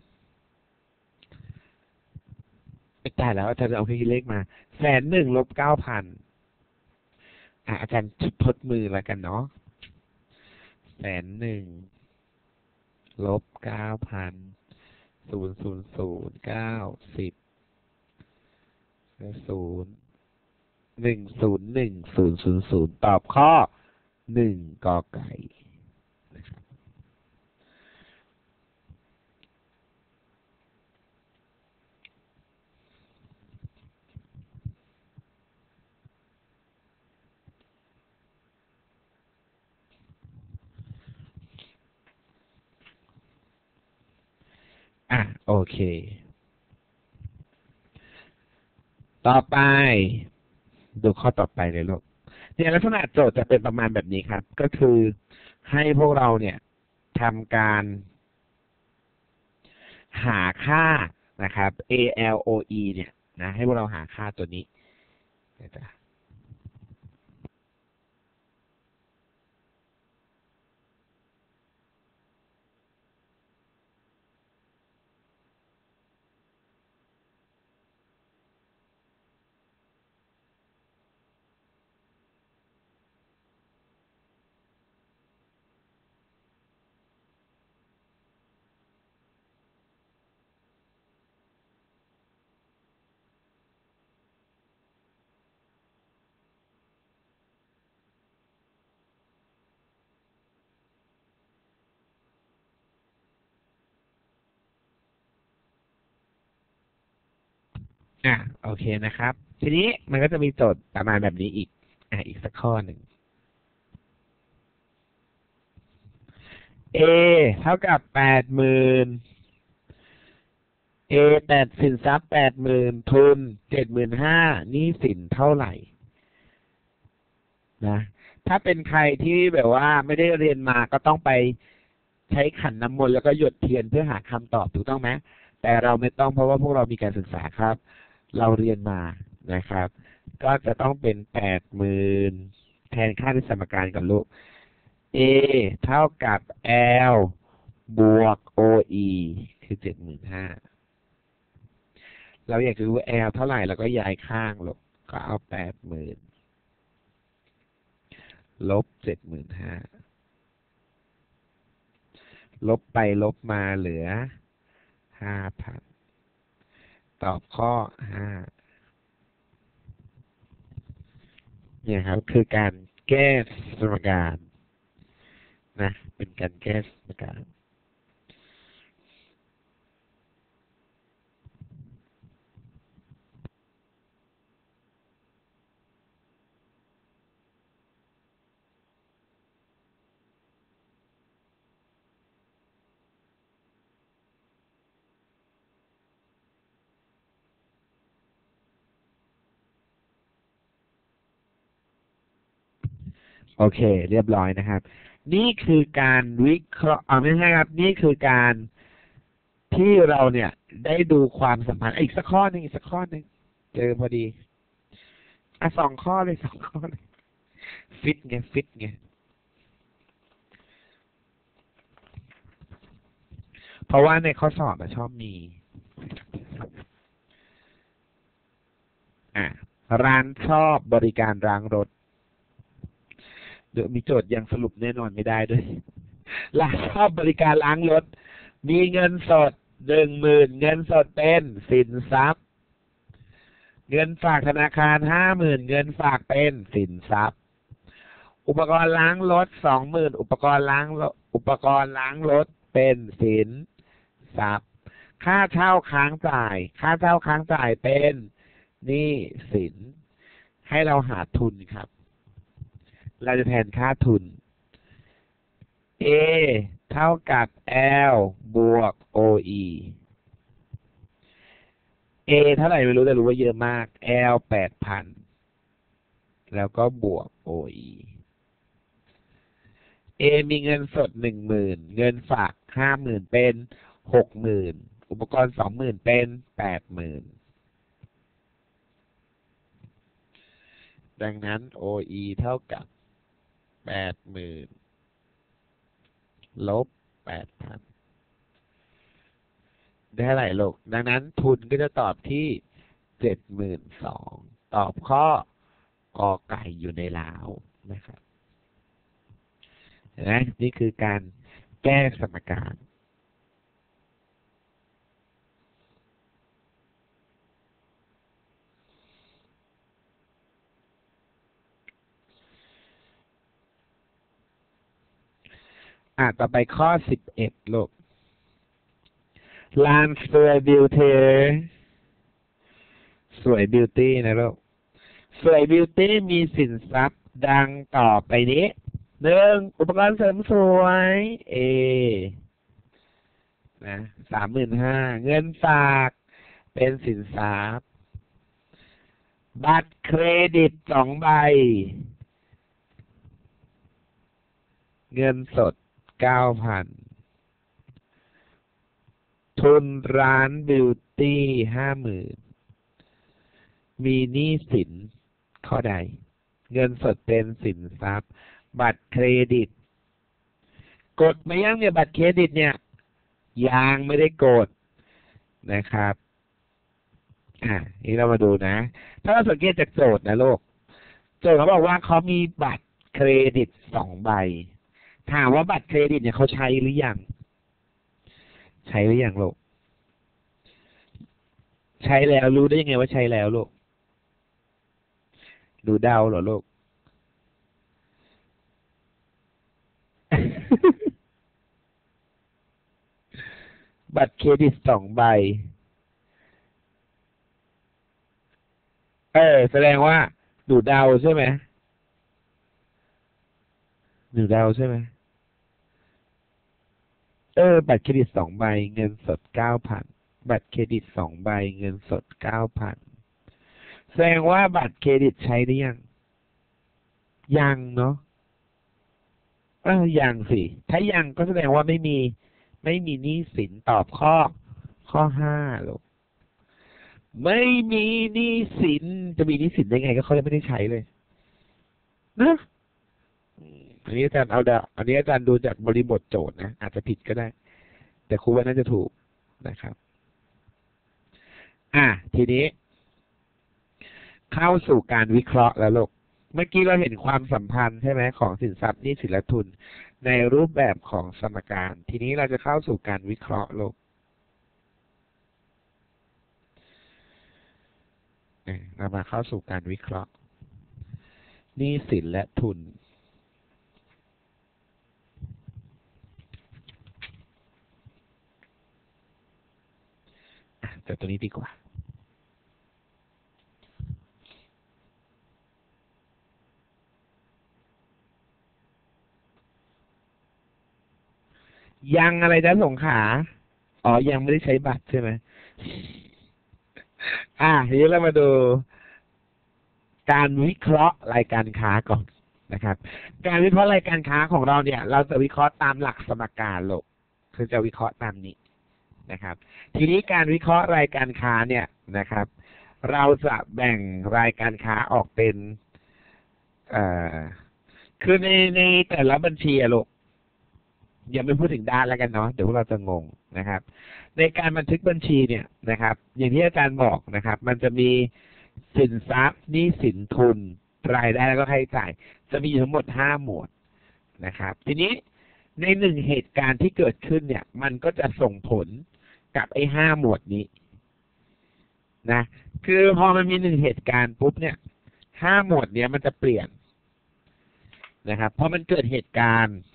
Speaker 1: ไม่ได้แล้วอาจารย์เอาเลขมา100,000ลบ 9,000อาจารย์ทดมือแล้วกันเนาะ100,000ลบ 9,000 0 0 0 9 10 0 1 0 1 0 0 0ตอบข้อ 1 กอไก่นะครับโอเคต่อไปดูข้อต่อไปเลยลูกเนี่ยลักษณะโจทย์จะเป็นประมาณแบบนี้ครับก็คือให้พวกเราเนี่ยทำการหาค่านะครับ ALOE เนี่ยนะให้พวกเราหาค่าตัวนี้นะจ๊ะโอเคนะครับทีนี้มันก็จะมีโจทย์ประมาณแบบนี้อีกอีกสักข้อหนึ่ง A เท่ากับ80,000 A สินทรัพย์80,000ทุน75,000หนี้สินเท่าไหร่นะถ้าเป็นใครที่แบบว่าไม่ได้เรียนมาก็ต้องไปใช้ขันน้ำมนต์แล้วก็หยดเทียนเพื่อหาคำตอบถูกต้องไหมแต่เราไม่ต้องเพราะว่าพวกเรามีการศึกษาครับ เราเรียนมานะครับ ก็จะต้องเป็น80,000แทนค่าในสมการกับลูก A เท่ากับ L บวก OE คือ75,000เราอยากจะรู้ L เท่าไหร่เราก็ย้ายข้างลบก็เอา80,000ลบ75,000ลบไปลบมาเหลือ5,000ตอบข้อ5เนี่ยครับคือการแก้สมการนะเป็นการแก้สมการโอเคเรียบร้อยนะครับนี่คือการวิเคราะห์ไม่ใช่ครับนี่คือการที่เราเนี่ยได้ดูความสัมพันธ์อีกสักข้อหนึ่งอีกสักข้อหนึ่งเจอพอดี2 ข้อเลย2 ข้อเลยฟิตไงเพราะว่าในข้อสอบชอบมีอ่ะร้านชอบบริการล้างรถเดี๋ยวมีโจทย์ยังสรุปแน่นอนไม่ได้ด้วยร้านชอบบริการล้างรถมีเงินสด10,000เงินสดเป็นสินทรัพย์เงินฝากธนาคาร50,000เงินฝากเป็นสินทรัพย์อุปกรณ์ล้างรถ20,000อุปกรณ์ล้างรถเป็นสินทรัพย์ค่าเช่าค้างจ่ายค่าเช่าค้างจ่ายเป็นหนี้สินให้เราหาทุนครับเราจะแทนค่าทุน A เท่ากับ L บวก OE A เท่าไหร่ไม่รู้แต่รู้ว่าเยอะมาก L 8,000แล้วก็บวก OE A มีเงินสด10,000เงินฝาก50,000เป็น60,000อุปกรณ์20,000เป็น80,000ดังนั้น OE เท่ากับ80,000ลบ8,000ได้เท่าไหร่ลูกดังนั้นทุนก็จะตอบที่72,000ตอบข้อกอไก่อยู่ในลาวนะครับนะนี่คือการแก้สมการต่อไปข้อ11ลูกลานสวยบิวตี้สวยบิวตี้นะลูกสวยบิวตี้มีสินทรัพย์ดังต่อไปนี้1อุปกรณ์เสริมสวยนะ35,000เงินฝากเป็นสินทรัพย์บัตรเครดิต2 ใบเงินสด 9,000 ทุนร้านบิวตี้ 50,000 มีหนี้สินข้อใดเงินสดเป็นสินทรัพย์บัตรเครดิตกดมายังเนี่ยบัตรเครดิตเนี่ยยังไม่ได้กดนะครับนี่เรามาดูนะถ้าเราสังเกตจากโจทย์นะโลกโจทย์เขาบอกว่าเขามีบัตรเครดิต2 ใบถามว่าบัตรเครดิตเนี่ยเขาใช้หรือยังใช้หรือยังลูกใช้แล้วรู้ได้ยังไงว่าใช้แล้วลูกดูเดาเหรอลูก บัตรเครดิต2 ใบแสดงว่าดูเดาใช่ไหมดูเดาใช่ไหมบัตรเครดิต2 ใบเงินสด 9,000 บัตรเครดิต2 ใบเงินสด 9,000 แสดงว่าบัตรเครดิตใช้หรือยังเนาะยังสิถ้ายังก็แสดงว่าไม่มีหนี้สินตอบข้อ5ลูกไม่มีหนี้สินจะมีหนี้สินได้ไงก็เขายังไม่ได้ใช้เลยนะอันนี้อาจารย์อันนี้อาจารย์ดูจากบริบทโจทย์นะอาจจะผิดก็ได้ แต่ครูว่าน่าจะถูกนะครับทีนี้เข้าสู่การวิเคราะห์แล้วลูกเมื่อกี้เราเห็นความสัมพันธ์ใช่ไหมของสินทรัพย์หนี้สินและทุนในรูปแบบของสมการทีนี้เราจะเข้าสู่การวิเคราะห์ลูกเรามาเข้าสู่การวิเคราะห์หนี้สินและทุนแต่ตัวนี้ดีกว่ายังอะไรนะสงขลายังไม่ได้ใช้บัตรใช่ไหมทีนี้เรามาดูการวิเคราะห์รายการค้าก่อนนะครับการวิเคราะห์รายการค้าของเราเนี่ยเราจะวิเคราะห์ตามหลักสมการโลกคือจะวิเคราะห์ตามนี้นะครับทีนี้การวิเคราะห์รายการค้าเนี่ยนะครับเราจะแบ่งรายการค้าออกเป็นคือในแต่ละบัญชีโลกอย่าไม่พูดถึงด้านแล้วกันเนาะเดี๋ยวพวกเราจะงงนะครับในการบันทึกบัญชีเนี่ยนะครับอย่างที่อาจารย์บอกนะครับมันจะมีสินทรัพย์หนี้สินทุนรายได้แล้วก็ค่าใช้จ่ายจะมีทั้งหมด5 หมวดนะครับทีนี้ใน1 เหตุการณ์ที่เกิดขึ้นเนี่ยมันก็จะส่งผลกับไอ้5 หมวดนี้นะคือพอมันมี1 เหตุการณ์ปุ๊บเนี่ย5 หมวดเนี้ยมันจะเปลี่ยนนะครับพอมันเกิดเหตุการณ์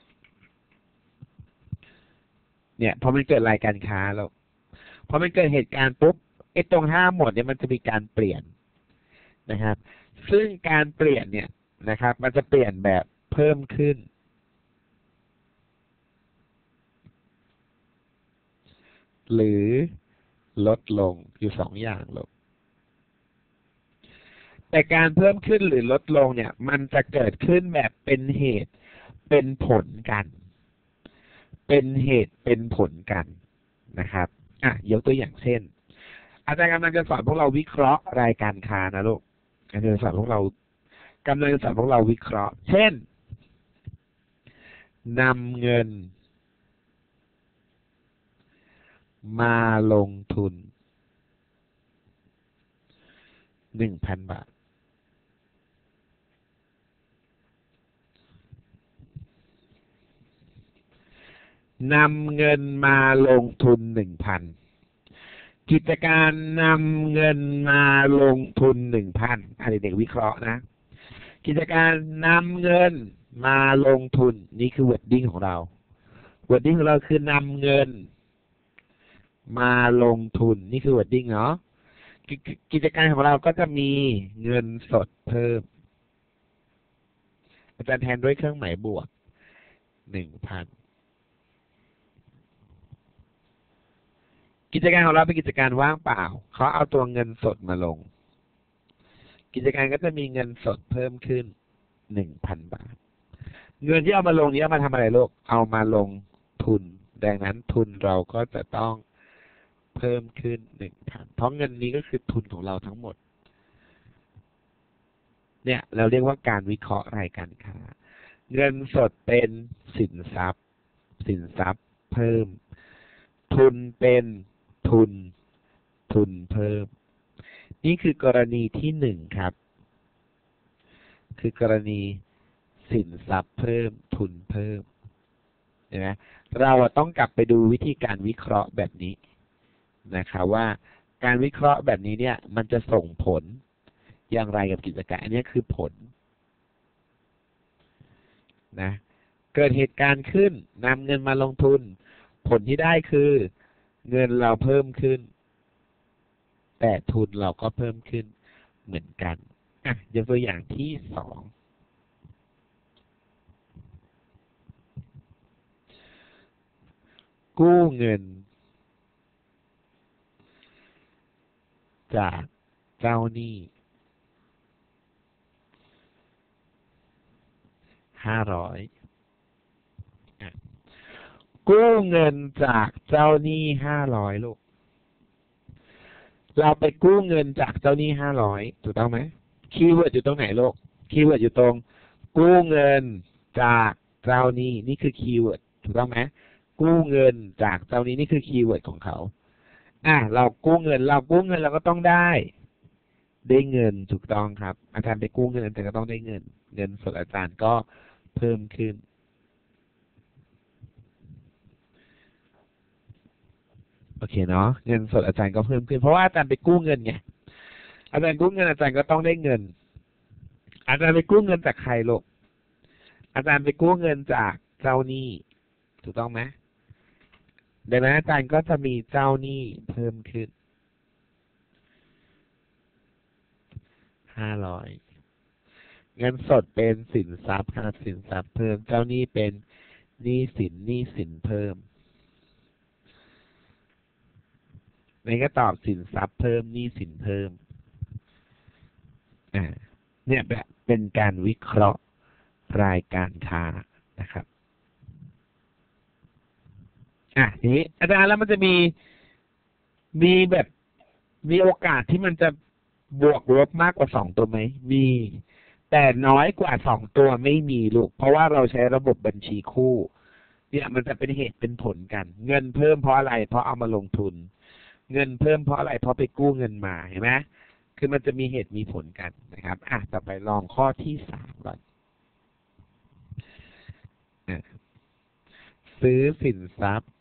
Speaker 1: เนี่ยพอมันเกิดรายการค้าแล้วพอมันเกิดเหตุการณ์ปุ๊บไอ้ตรง5 หมวดเนี่ยมันจะมีการเปลี่ยนนะครับซึ่งการเปลี่ยนเนี่ยนะครับมันจะเปลี่ยนแบบเพิ่มขึ้นหรือลดลงอยู่2 อย่างลูกแต่การเพิ่มขึ้นหรือลดลงเนี่ยมันจะเกิดขึ้นแบบเป็นเหตุเป็นผลกันเป็นเหตุเป็นผลกันนะครับยกตัวอย่างเช่นอาจารย์กำลังจะสอนพวกเราวิเคราะห์รายการค้านะลูกอาจารย์จะสอนพวกเราวิเคราะห์เช่นนำเงินมาลงทุน 1,000 บาทนำเงินมาลงทุน 1,000 กิจการนำเงินมาลงทุน 1,000 เด็กๆวิเคราะห์นะกิจการนำเงินมาลงทุนนี่คือ wording ของเรา wording ของเราคือนำเงินมาลงทุนนี่คือ wording เนาะกิจการของเราก็จะมีเงินสดเพิ่มอาจารย์แทนด้วยเครื่องหมายบวก 1,000 กิจการของเราเป็นกิจการว่างเปล่าเขาเอาตัวเงินสดมาลงกิจการก็จะมีเงินสดเพิ่มขึ้น 1,000 บาทเงินที่เอามาลงนี้เอามาทำอะไรลูกเอามาลงทุนดังนั้นทุนเราก็จะต้องเพิ่มขึ้น 1,000 เพราะเงินนี้ก็คือทุนของเราทั้งหมดเนี่ยเราเรียกว่าการวิเคราะห์รายการค้าเงินสดเป็นสินทรัพย์เพิ่มทุนเป็นทุนเพิ่มนี่คือกรณีที่ 1ครับคือกรณีสินทรัพย์เพิ่มทุนเพิ่มเห็นไหมเราต้องกลับไปดูวิธีการวิเคราะห์แบบนี้นะครับว่าการวิเคราะห์แบบนี้เนี่ยมันจะส่งผลอย่างไรกับกิจการอันนี้คือผลนะเกิดเหตุการณ์ขึ้นนำเงินมาลงทุนผลที่ได้คือเงินเราเพิ่มขึ้นแต่ทุนเราก็เพิ่มขึ้นเหมือนกันยกตัวอย่างที่ 2กู้เงินจากเจ้าหนี้500กู้เงินจากเจ้าหนี้500ลูกเราไปกู้เงินจากเจ้าหนี้500ถูกต้องไหมคีย์เวิร์ดอยู่ตรงไหนลูกคีย์เวิร์ดอยู่ตรงกู้เงินจากเจ้าหนี้นี่คือคีย์เวิร์ดถูกต้องไหมกู้เงินจากเจ้าหนี้นี่คือคีย์เวิร์ดของเขาเรากู้เงินเราก็ต้องได้เงินถูกต้องครับอาจารย์ไปกู้เงินแต่ก็ต้องได้เงินสดอาจารย์ก็เพิ่มขึ้นโอเคเนาะเงินสดอาจารย์ก็เพิ่มขึ้นเพราะว่าอาจารย์ไปกู้เงินไงอาจารย์กู้เงินอาจารย์ก็ต้องได้เงินอาจารย์ไปกู้เงินจากใครลูกอาจารย์ไปกู้เงินจากเจ้าหนี้ถูกต้องไหมดังนั้นอาจารย์ก็จะมีเจ้าหนี้เพิ่มขึ้น500เงินสดเป็นสินทรัพย์ครับสินทรัพย์เพิ่มเจ้าหนี้เป็นหนี้สินเพิ่มนี่ก็ตอบสินทรัพย์เพิ่มหนี้สินเพิ่มเนี่ยแบบเป็นการวิเคราะห์รายการค้านะครับทีนี้อาจารย์แล้วมันจะมีแบบมีโอกาสที่มันจะบวกลบมากกว่า2ตัวไหมมีแต่น้อยกว่า2ตัวไม่มีลูกเพราะว่าเราใช้ระบบบัญชีคู่เนี่ยมันจะเป็นเหตุเป็นผลกันเงินเพิ่มเพราะอะไรเพราะเอามาลงทุนเงินเพิ่มเพราะอะไรเพราะไปกู้เงินมาเห็นไหมคือมันจะมีเหตุมีผลกันนะครับต่อไปลองข้อที่3ก่อนซื้อสินทรัพย์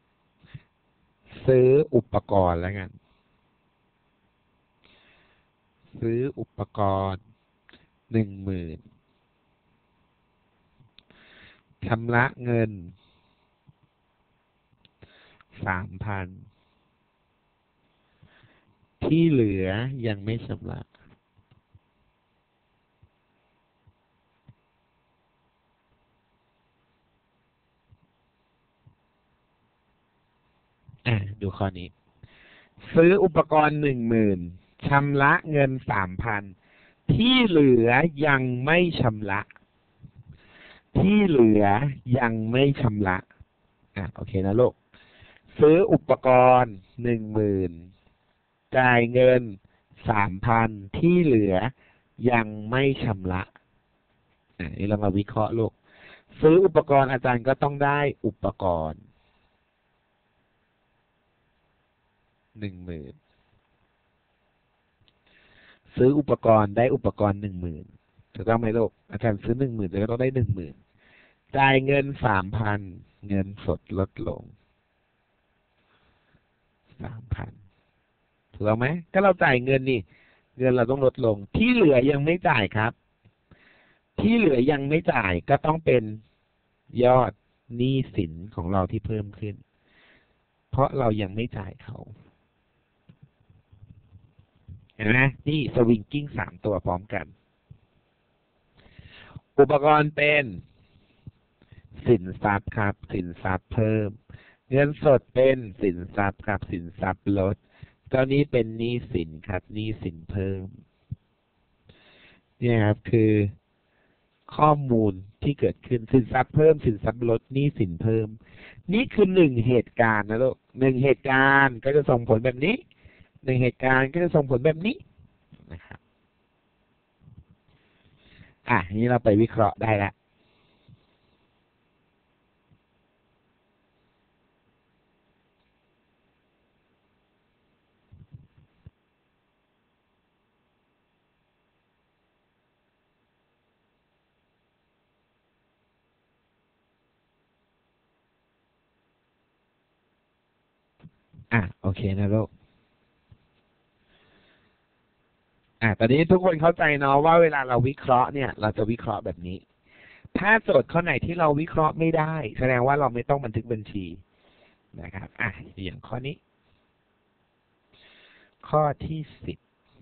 Speaker 1: ซื้ออุปกรณ์แล้วกันซื้ออุปกรณ์ 10,000 ชำระเงิน 3,000 ที่เหลือยังไม่ชำระดูข้อนี้ซื้ออุปกรณ์ 10,000 ชำระเงิน 3,000 ที่เหลือยังไม่ชำระโอเคนะลูกซื้ออุปกรณ์ 10,000 จ่ายเงิน 3,000 ที่เหลือยังไม่ชำระนี่เรามาวิเคราะห์ลูกซื้ออุปกรณ์อาจารย์ก็ต้องได้อุปกรณ์ 10,000 ซื้ออุปกรณ์ได้อุปกรณ์ 10,000 ถูกต้องไหมลูกอาจารย์ซื้อ 10,000 แต่ก็ต้องได้ 10,000 จ่ายเงิน 3,000 เงินสดลดลง 3,000 ถูกต้องไหมก็เราจ่ายเงินนี่เงินเราต้องลดลงที่เหลือยังไม่จ่ายครับที่เหลือยังไม่จ่ายก็ต้องเป็นยอดหนี้สินของเราที่เพิ่มขึ้นเพราะเรายังไม่จ่ายเขาเห็นไหมนี่สวิงกิ้ง3 ตัวพร้อมกันอุปกรณ์เป็นสินทรัพย์ครับสินทรัพย์เพิ่มเงินสดเป็นสินทรัพย์ครับสินทรัพย์ลดตอนนี้เป็นหนี้สินครับหนี้สินเพิ่มเนี่ยครับคือข้อมูลที่เกิดขึ้นสินทรัพย์เพิ่มสินทรัพย์ลดหนี้สินเพิ่มนี่คือ1 เหตุการณ์นะลูก1 เหตุการณ์ก็จะส่งผลแบบนี้1 เหตุการณ์ก็จะส่งผลแบบนี้นะครับนี้เราไปวิเคราะห์ได้แล้วโอเคนะลูกตอนนี้ทุกคนเข้าใจเนาะว่าเวลาเราวิเคราะห์เนี่ยเราจะวิเคราะห์แบบนี้ถ้าโจทย์ข้อไหนที่เราวิเคราะห์ไม่ได้แสดงว่าเราไม่ต้องบันทึกบัญชีนะครับอย่างข้อนี้ข้อที่10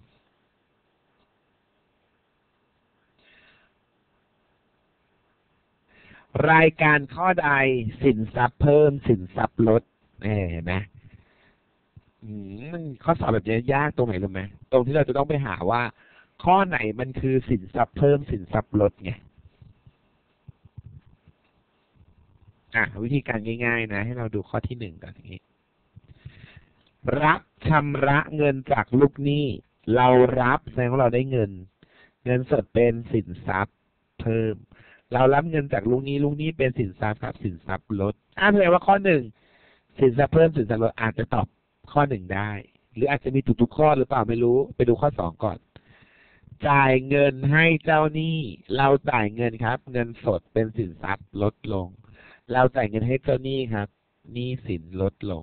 Speaker 1: รายการข้อใดสินทรัพย์เพิ่มสินทรัพย์ลดเห็นไหมข้อสอบแบบนี้ยากตรงไหนรู้ไหมตรงที่เราจะต้องไปหาว่าข้อไหนมันคือสินทรัพย์เพิ่มสินทรัพย์ลดไงวิธีการง่ายๆนะให้เราดูข้อที่1ก่อนอย่างนี้รับชำระเงินจากลูกหนี้เรารับแสดงว่าเราได้เงินสดเป็นสินทรัพย์เพิ่มเรารับเงินจากลูกหนี้เป็นสินทรัพย์ครับสินทรัพย์ลดแสดงว่าข้อ1สินทรัพย์เพิ่มสินทรัพย์ลดอาจจะตอบข้อ1ได้หรืออาจจะมีถูกทุกข้อหรือเปล่าไม่รู้ไปดูข้อ2ก่อนจ่ายเงินให้เจ้าหนี้เราจ่ายเงินครับเงินสดเป็นสินทรัพย์ลดลงเราจ่ายเงินให้เจ้าหนี้ครับหนี้สินลดลง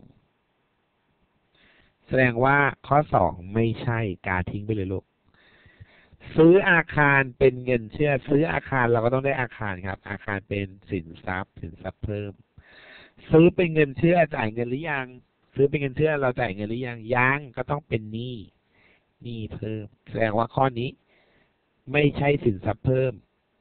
Speaker 1: แสดงว่าข้อ2ไม่ใช่กาทิ้งไปเลยลูกซื้ออาคารเป็นเงินเชื่อซื้ออาคารเราก็ต้องได้อาคารครับอาคารเป็นสินทรัพย์เพิ่มซื้อเป็นเงินเชื่อจ่ายเงินหรือยังซื้อเป็นเงินเชื่อเราจ่ายเงินหรือยังก็ต้องเป็นหนี้เพิ่มแสดงว่าข้อนี้ไม่ใช่สินทรัพย์เพิ่ม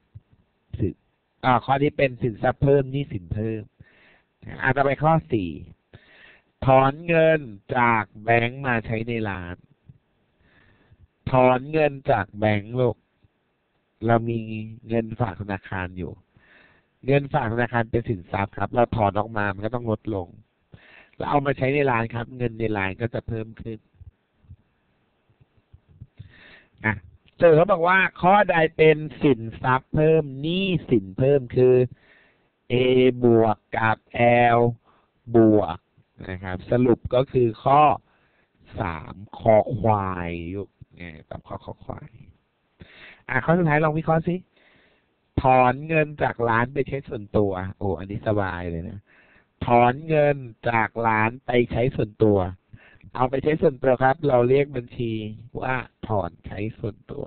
Speaker 1: ข้อนี้เป็นสินทรัพย์เพิ่มหนี้สินเพิ่มต่อไปข้อ4ถอนเงินจากแบงก์มาใช้ในร้านถอนเงินจากแบงก์ลูกเรามีเงินฝากธนาคารอยู่เงินฝากธนาคารเป็นสินทรัพย์ครับเราถอนออกมามันก็ต้องลดลงแล้วเอามาใช้ในร้านครับเงินในร้านก็จะเพิ่มขึ้นโจทย์เขาบอกว่าข้อใดเป็นสินทรัพย์เพิ่มหนี้สินเพิ่มคือ A บวกกับ L บวกนะครับสรุปก็คือข้อ3คอควายยุกตอบข้อควายข้อสุดท้ายลองวิเคราะห์สิถอนเงินจากร้านไปใช้ส่วนตัวอันนี้สบายเลยนะถอนเงินจากร้านไปใช้ส่วนตัวเอาไปใช้ส่วนตัวครับเราเรียกบัญชีว่าถอนใช้ส่วนตัว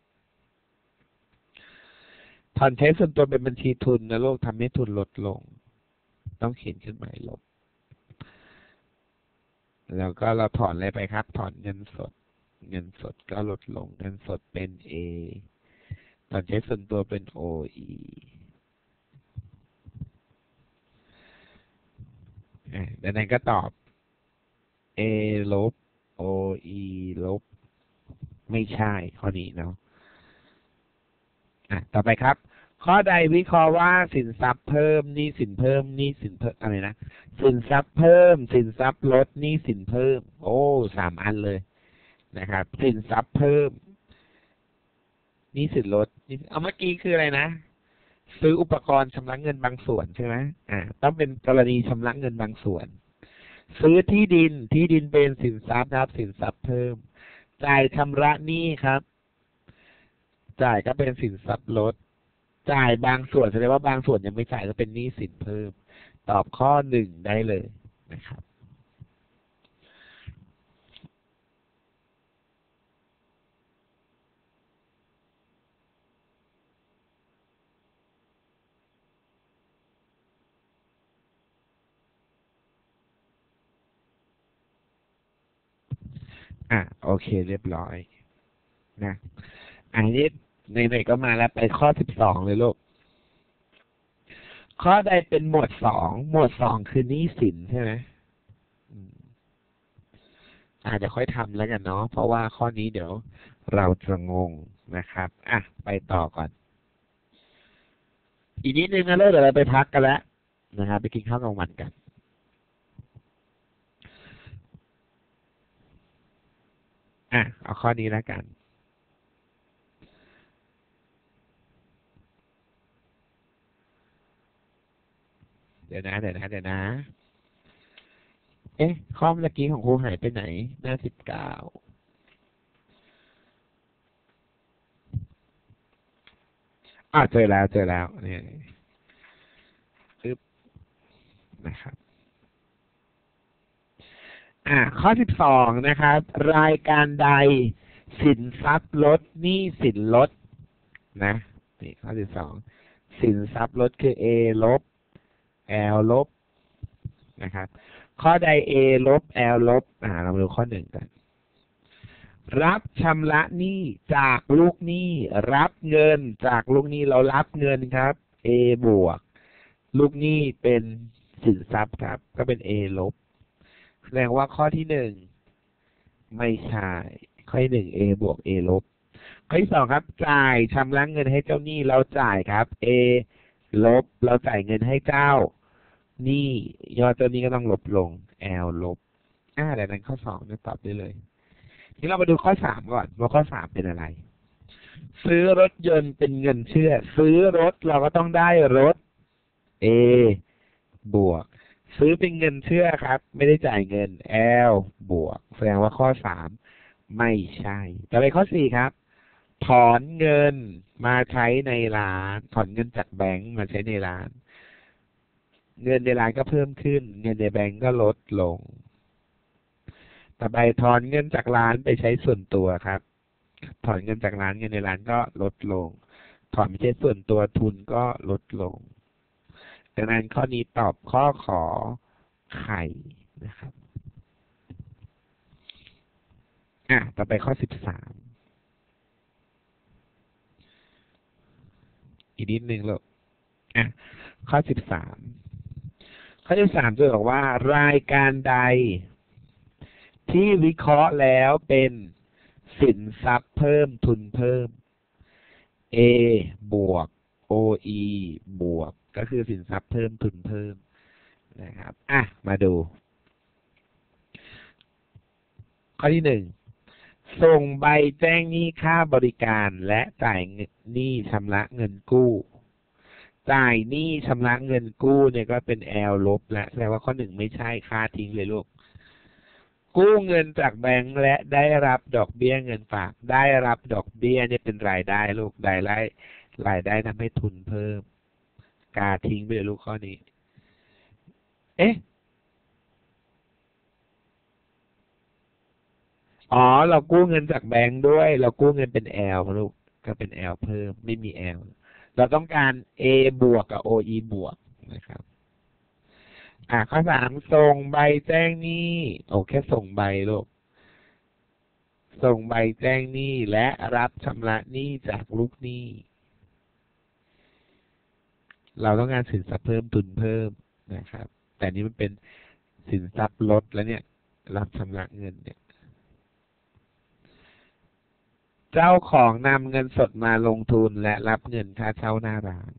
Speaker 1: ถอนใช้ส่วนตัวเป็นบัญชีทุนนะโลกทำให้ทุนลดลงต้องเขียนขึ้นหมายลบแล้วก็เราถอนอะไรไปครับถอนเงินสดก็ลดลงเงินสดเป็น A ถอนใช้ส่วนตัวเป็น OE ดังนั้นก็ตอบ A ลบ OE ลบไม่ใช่ข้อนี้เนาะต่อไปครับข้อใดวิเคราะห์ว่าสินทรัพย์เพิ่มหนี้สินเพิ่มหนี้สินเพิ่มอะไรนะสินทรัพย์เพิ่มสินทรัพย์ลดหนี้สินเพิ่ม3 อันเลยนะครับสินทรัพย์เพิ่มหนี้สินลดเอาเมื่อกี้คืออะไรนะซื้ออุปกรณ์ชำระเงินบางส่วนใช่ไหมต้องเป็นกรณีชำระเงินบางส่วนซื้อที่ดินเป็นสินทรัพย์นะครับสินทรัพย์เพิ่มจ่ายชำระหนี้ครับจ่ายก็เป็นสินทรัพย์ลดจ่ายบางส่วนแสดงว่าบางส่วนยังไม่จ่ายก็เป็นหนี้สินเพิ่มตอบข้อ1ได้เลยนะครับโอเคเรียบร้อยนะอันนี้ไหนๆก็มาแล้วไปข้อ12เลยลูกข้อใดเป็นหมวด2คือหนี้สินใช่ไหมเดี๋ยวค่อยทำแล้วกันเนาะเพราะว่าข้อนี้เดี๋ยวเราจะงงนะครับไปต่อก่อนอีกนิดนึงนะเลิกเดี๋ยวเราไปพักกันแล้วนะครับไปกินข้าวกลางวันกันเอาข้อนี้แล้วกันเดี๋ยวนะข้อเมื่อกี้ของครูหายไปไหนหน้า19เจอแล้วนี่ปึ๊บนะครับข้อ12นะครับรายการใดสินทรัพย์ลดหนี้สินลดนะนี่ข้อ12สินทรัพย์ลดคือ A ลบ L ลบนะครับข้อใด A ลบ L ลบเรามาดูข้อ1กันรับชำระหนี้จากลูกหนี้รับเงินจากลูกหนี้เรารับเงินครับ A บวกลูกหนี้เป็นสินทรัพย์ครับก็เป็น A ลบแสดงว่าข้อที่1ไม่ใช่ข้อที่1 A บวก A ลบข้อที่2ครับจ่ายชำระเงินให้เจ้าหนี้เราจ่ายครับ A ลบเราจ่ายเงินให้เจ้าหนี้ยอดเจ้าหนี้ก็ต้องลบลง L ลบดังนั้นข้อ2เนี่ยตอบได้เลยทีเรามาดูข้อ3ก่อนว่าข้อ3เป็นอะไรซื้อรถยนต์เป็นเงินเชื่อซื้อรถเราก็ต้องได้รถ A บวกซื้อเป็นเงินเชื่อครับไม่ได้จ่ายเงิน L บวกแสดงว่าข้อ3ไม่ใช่ต่อไปข้อ4ครับถอนเงินมาใช้ในร้านถอนเงินจากแบงก์มาใช้ในร้านเงินในร้านก็เพิ่มขึ้นเงินในแบงก์ก็ลดลงต่อไปถอนเงินจากร้านไปใช้ส่วนตัวครับถอนเงินจากร้านเงินในร้านก็ลดลงถอนไปใช้ส่วนตัวทุนก็ลดลงดังนั้นข้อนี้ตอบข้อขอไข่นะครับต่อไปข้อ13อีกนิดนึงลูกข้อ13จะบอกว่ารายการใดที่วิเคราะห์แล้วเป็นสินทรัพย์เพิ่มทุนเพิ่ม A บวก OE บวกก็คือสินทรัพย์เพิ่มทุนเพิ่มนะครับมาดูข้อที่1ส่งใบแจ้งหนี้ค่าบริการและจ่ายหนี้ชำระเงินกู้จ่ายหนี้ชำระเงินกู้เนี่ยก็เป็น L ลบและแสดงว่าข้อ1ไม่ใช่ค่าทิ้งเลยลูกกู้เงินจากแบงก์และได้รับดอกเบี้ยเงินฝากได้รับดอกเบี้ยเนี่ยเป็นรายได้ลูกรายได้ทำให้ทุนเพิ่มกาทิ้งไปเลยลูกข้อนี้เรากู้เงินจากแบงก์ด้วยเรากู้เงินเป็น L ลูกก็เป็น L เพิ่มไม่มี L เราต้องการ A บวกกับ OE บวกนะครับข้อ3ส่งใบแจ้งหนี้แค่ส่งใบลูกส่งใบแจ้งหนี้และรับชำระหนี้จากลูกหนี้เราต้องการสินทรัพย์เพิ่มทุนเพิ่มนะครับแต่นี้มันเป็นสินทรัพย์ลดแล้วเนี่ยรับชำระเงินเนี่ยเจ้าของนำเงินสดมาลงทุนและรับเงินค่าเช่าหน้าร้าน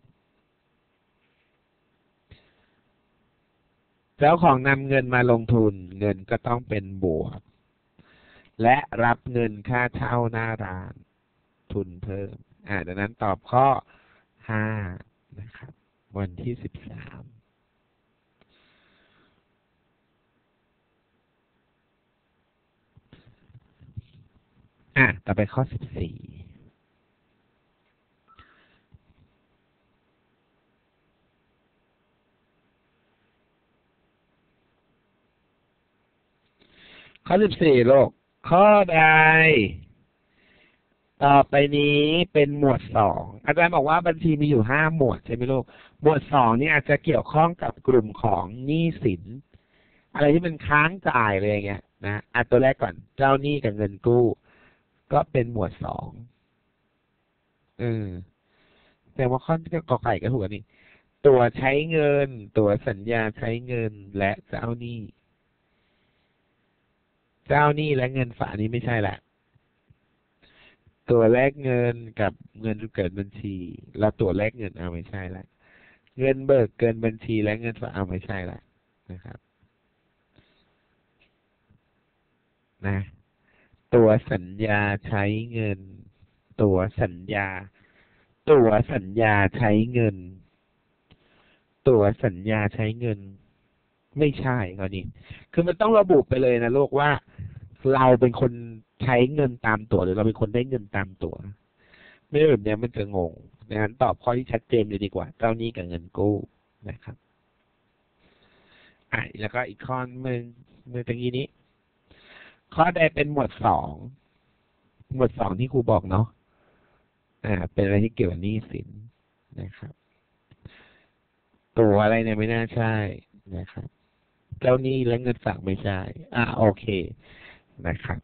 Speaker 1: เจ้าของนำเงินมาลงทุนเงินก็ต้องเป็นบวกและรับเงินค่าเช่าหน้าร้านทุนเพิ่มดังนั้นตอบข้อ5นะครับวันที่13ต่อไปข้อ14ข้อ14โลกข้อใดต่อไปนี้เป็นหมวด2อาจารย์บอกว่าบัญชีมีอยู่5หมวดใช่ไหมลูกหมวด2นี่อาจจะเกี่ยวข้องกับกลุ่มของหนี้สินอะไรที่มันค้างจ่ายเลยอย่างเงี้ยนะตัวแรกก่อนเจ้าหนี้กับเงินกู้ก็เป็นหมวดสองแต่ว่าข้อกอไก่ก็ถูกอันนี้ตัวใช้เงินตัวสัญญาใช้เงินและเจ้าหนี้และเงินฝากนี้ไม่ใช่แหละตัวแลกเงินกับเงินเกิดบัญชีแล้วตัวแลกเงินไม่ใช่ละเงินเบิกเกินบัญชีและเงินฝากไม่ใช่ละนะครับนะตัวสัญญาใช้เงินตัวสัญญาใช้เงินตัวสัญญาใช้เงินไม่ใช่ข้อนี้คือมันต้องระบุไปเลยนะลูกว่าเราเป็นคนใช้เงินตามตั๋วหรือเราเป็นคนได้เงินตามตั๋วไม่แบบนี้มันจะงงดังนั้นตอบข้อที่ชัดเจนเลยดีกว่าเจ้าหนี้กับเงินกู้นะครับแล้วก็อีกข้อมือตรงนี้ข้อใดเป็นหมวดสองที่ครูบอกเนาะเป็นอะไรที่เกี่ยวกับหนี้สินนะครับตัวอะไรเนี่ยไม่น่าใช่นะครับเจ้าหนี้และเงินฝากไม่ใช่โอเคนะครับ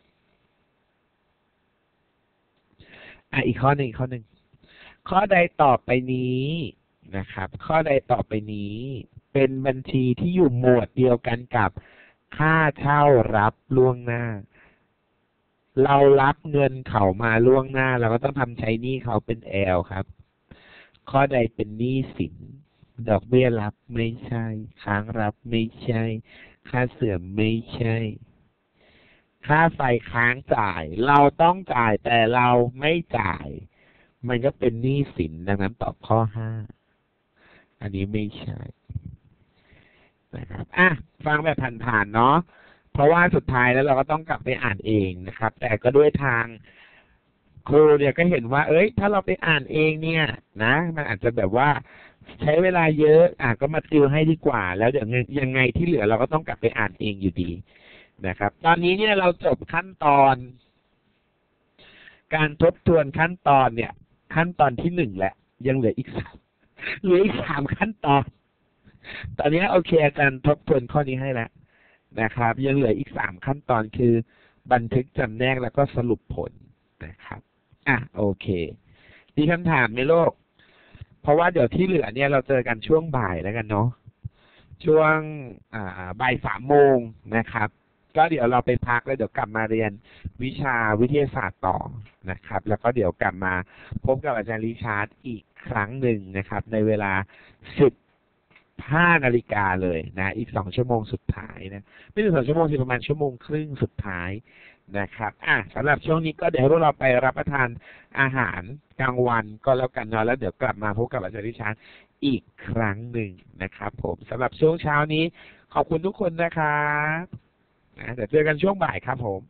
Speaker 1: อีกข้อหนึ่งข้อใดต่อไปนี้นะครับข้อใดต่อไปนี้เป็นบัญชีที่อยู่หมวดเดียวกันกับค่าเช่ารับล่วงหน้าเรารับเงินเขามาล่วงหน้าเราก็ต้องทำใช้หนี้เขาเป็น L ครับข้อใดเป็นหนี้สินดอกเบี้ยรับไม่ใช่ค้างรับไม่ใช่ค่าเสื่อมไม่ใช่ค่าไฟค้างจ่ายเราต้องจ่ายแต่เราไม่จ่ายมันก็เป็นหนี้สินดังนั้นตอบข้อ5อันนี้ไม่ใช่นะครับฟังแบบผ่านๆเนาะเพราะว่าสุดท้ายแล้วเราก็ต้องกลับไปอ่านเองนะครับแต่ก็ด้วยทางครูเนี่ยก็เห็นว่าถ้าเราไปอ่านเองเนี่ยนะมันอาจจะแบบว่าใช้เวลาเยอะก็มาติวให้ดีกว่าแล้วเดี๋ยวยังไงที่เหลือเราก็ต้องกลับไปอ่านเองอยู่ดีนะครับตอนนี้เนี่ยเราจบขั้นตอนการทบทวนขั้นตอนเนี่ยขั้นตอนที่1แล้วยังเหลืออีก3ขั้นตอนตอนนี้โอเคอาจารย์ทบทวนข้อนี้ให้แล้วนะครับยังเหลืออีก3ขั้นตอนคือบันทึกจำแนกแล้วก็สรุปผลนะครับโอเคมีคำถามไหมโลกเพราะว่าเดี๋ยวที่เหลือเนี่ยเราเจอกันช่วงบ่ายแล้วกันเนาะช่วงบ่าย3 โมงนะครับก็เดี๋ยวเราไปพักแล้วเดี๋ยวกลับมาเรียนวิชาวิทยาศาสตร์ต่อนะครับแล้วก็เดี๋ยวกลับมาพบกับอาจารย์ริชาร์ดอีกครั้งหนึ่งนะครับในเวลา15 นาฬิกาเลยนะอีก2 ชั่วโมงสุดท้ายนะไม่ถึง2 ชั่วโมงสิประมาณ1 ชั่วโมงครึ่งสุดท้ายนะครับสำหรับช่วงนี้ก็เดี๋ยวให้พวกเราไปรับประทานอาหารกลางวันก็แล้วกันเนาะแล้วเดี๋ยวกลับมาพบกับอาจารย์ริชาร์ดอีกครั้งหนึ่งนะครับผมสำหรับช่วงเช้านี้ขอบคุณทุกคนนะครับเดี๋ยวเจอกันช่วงบ่ายครับผม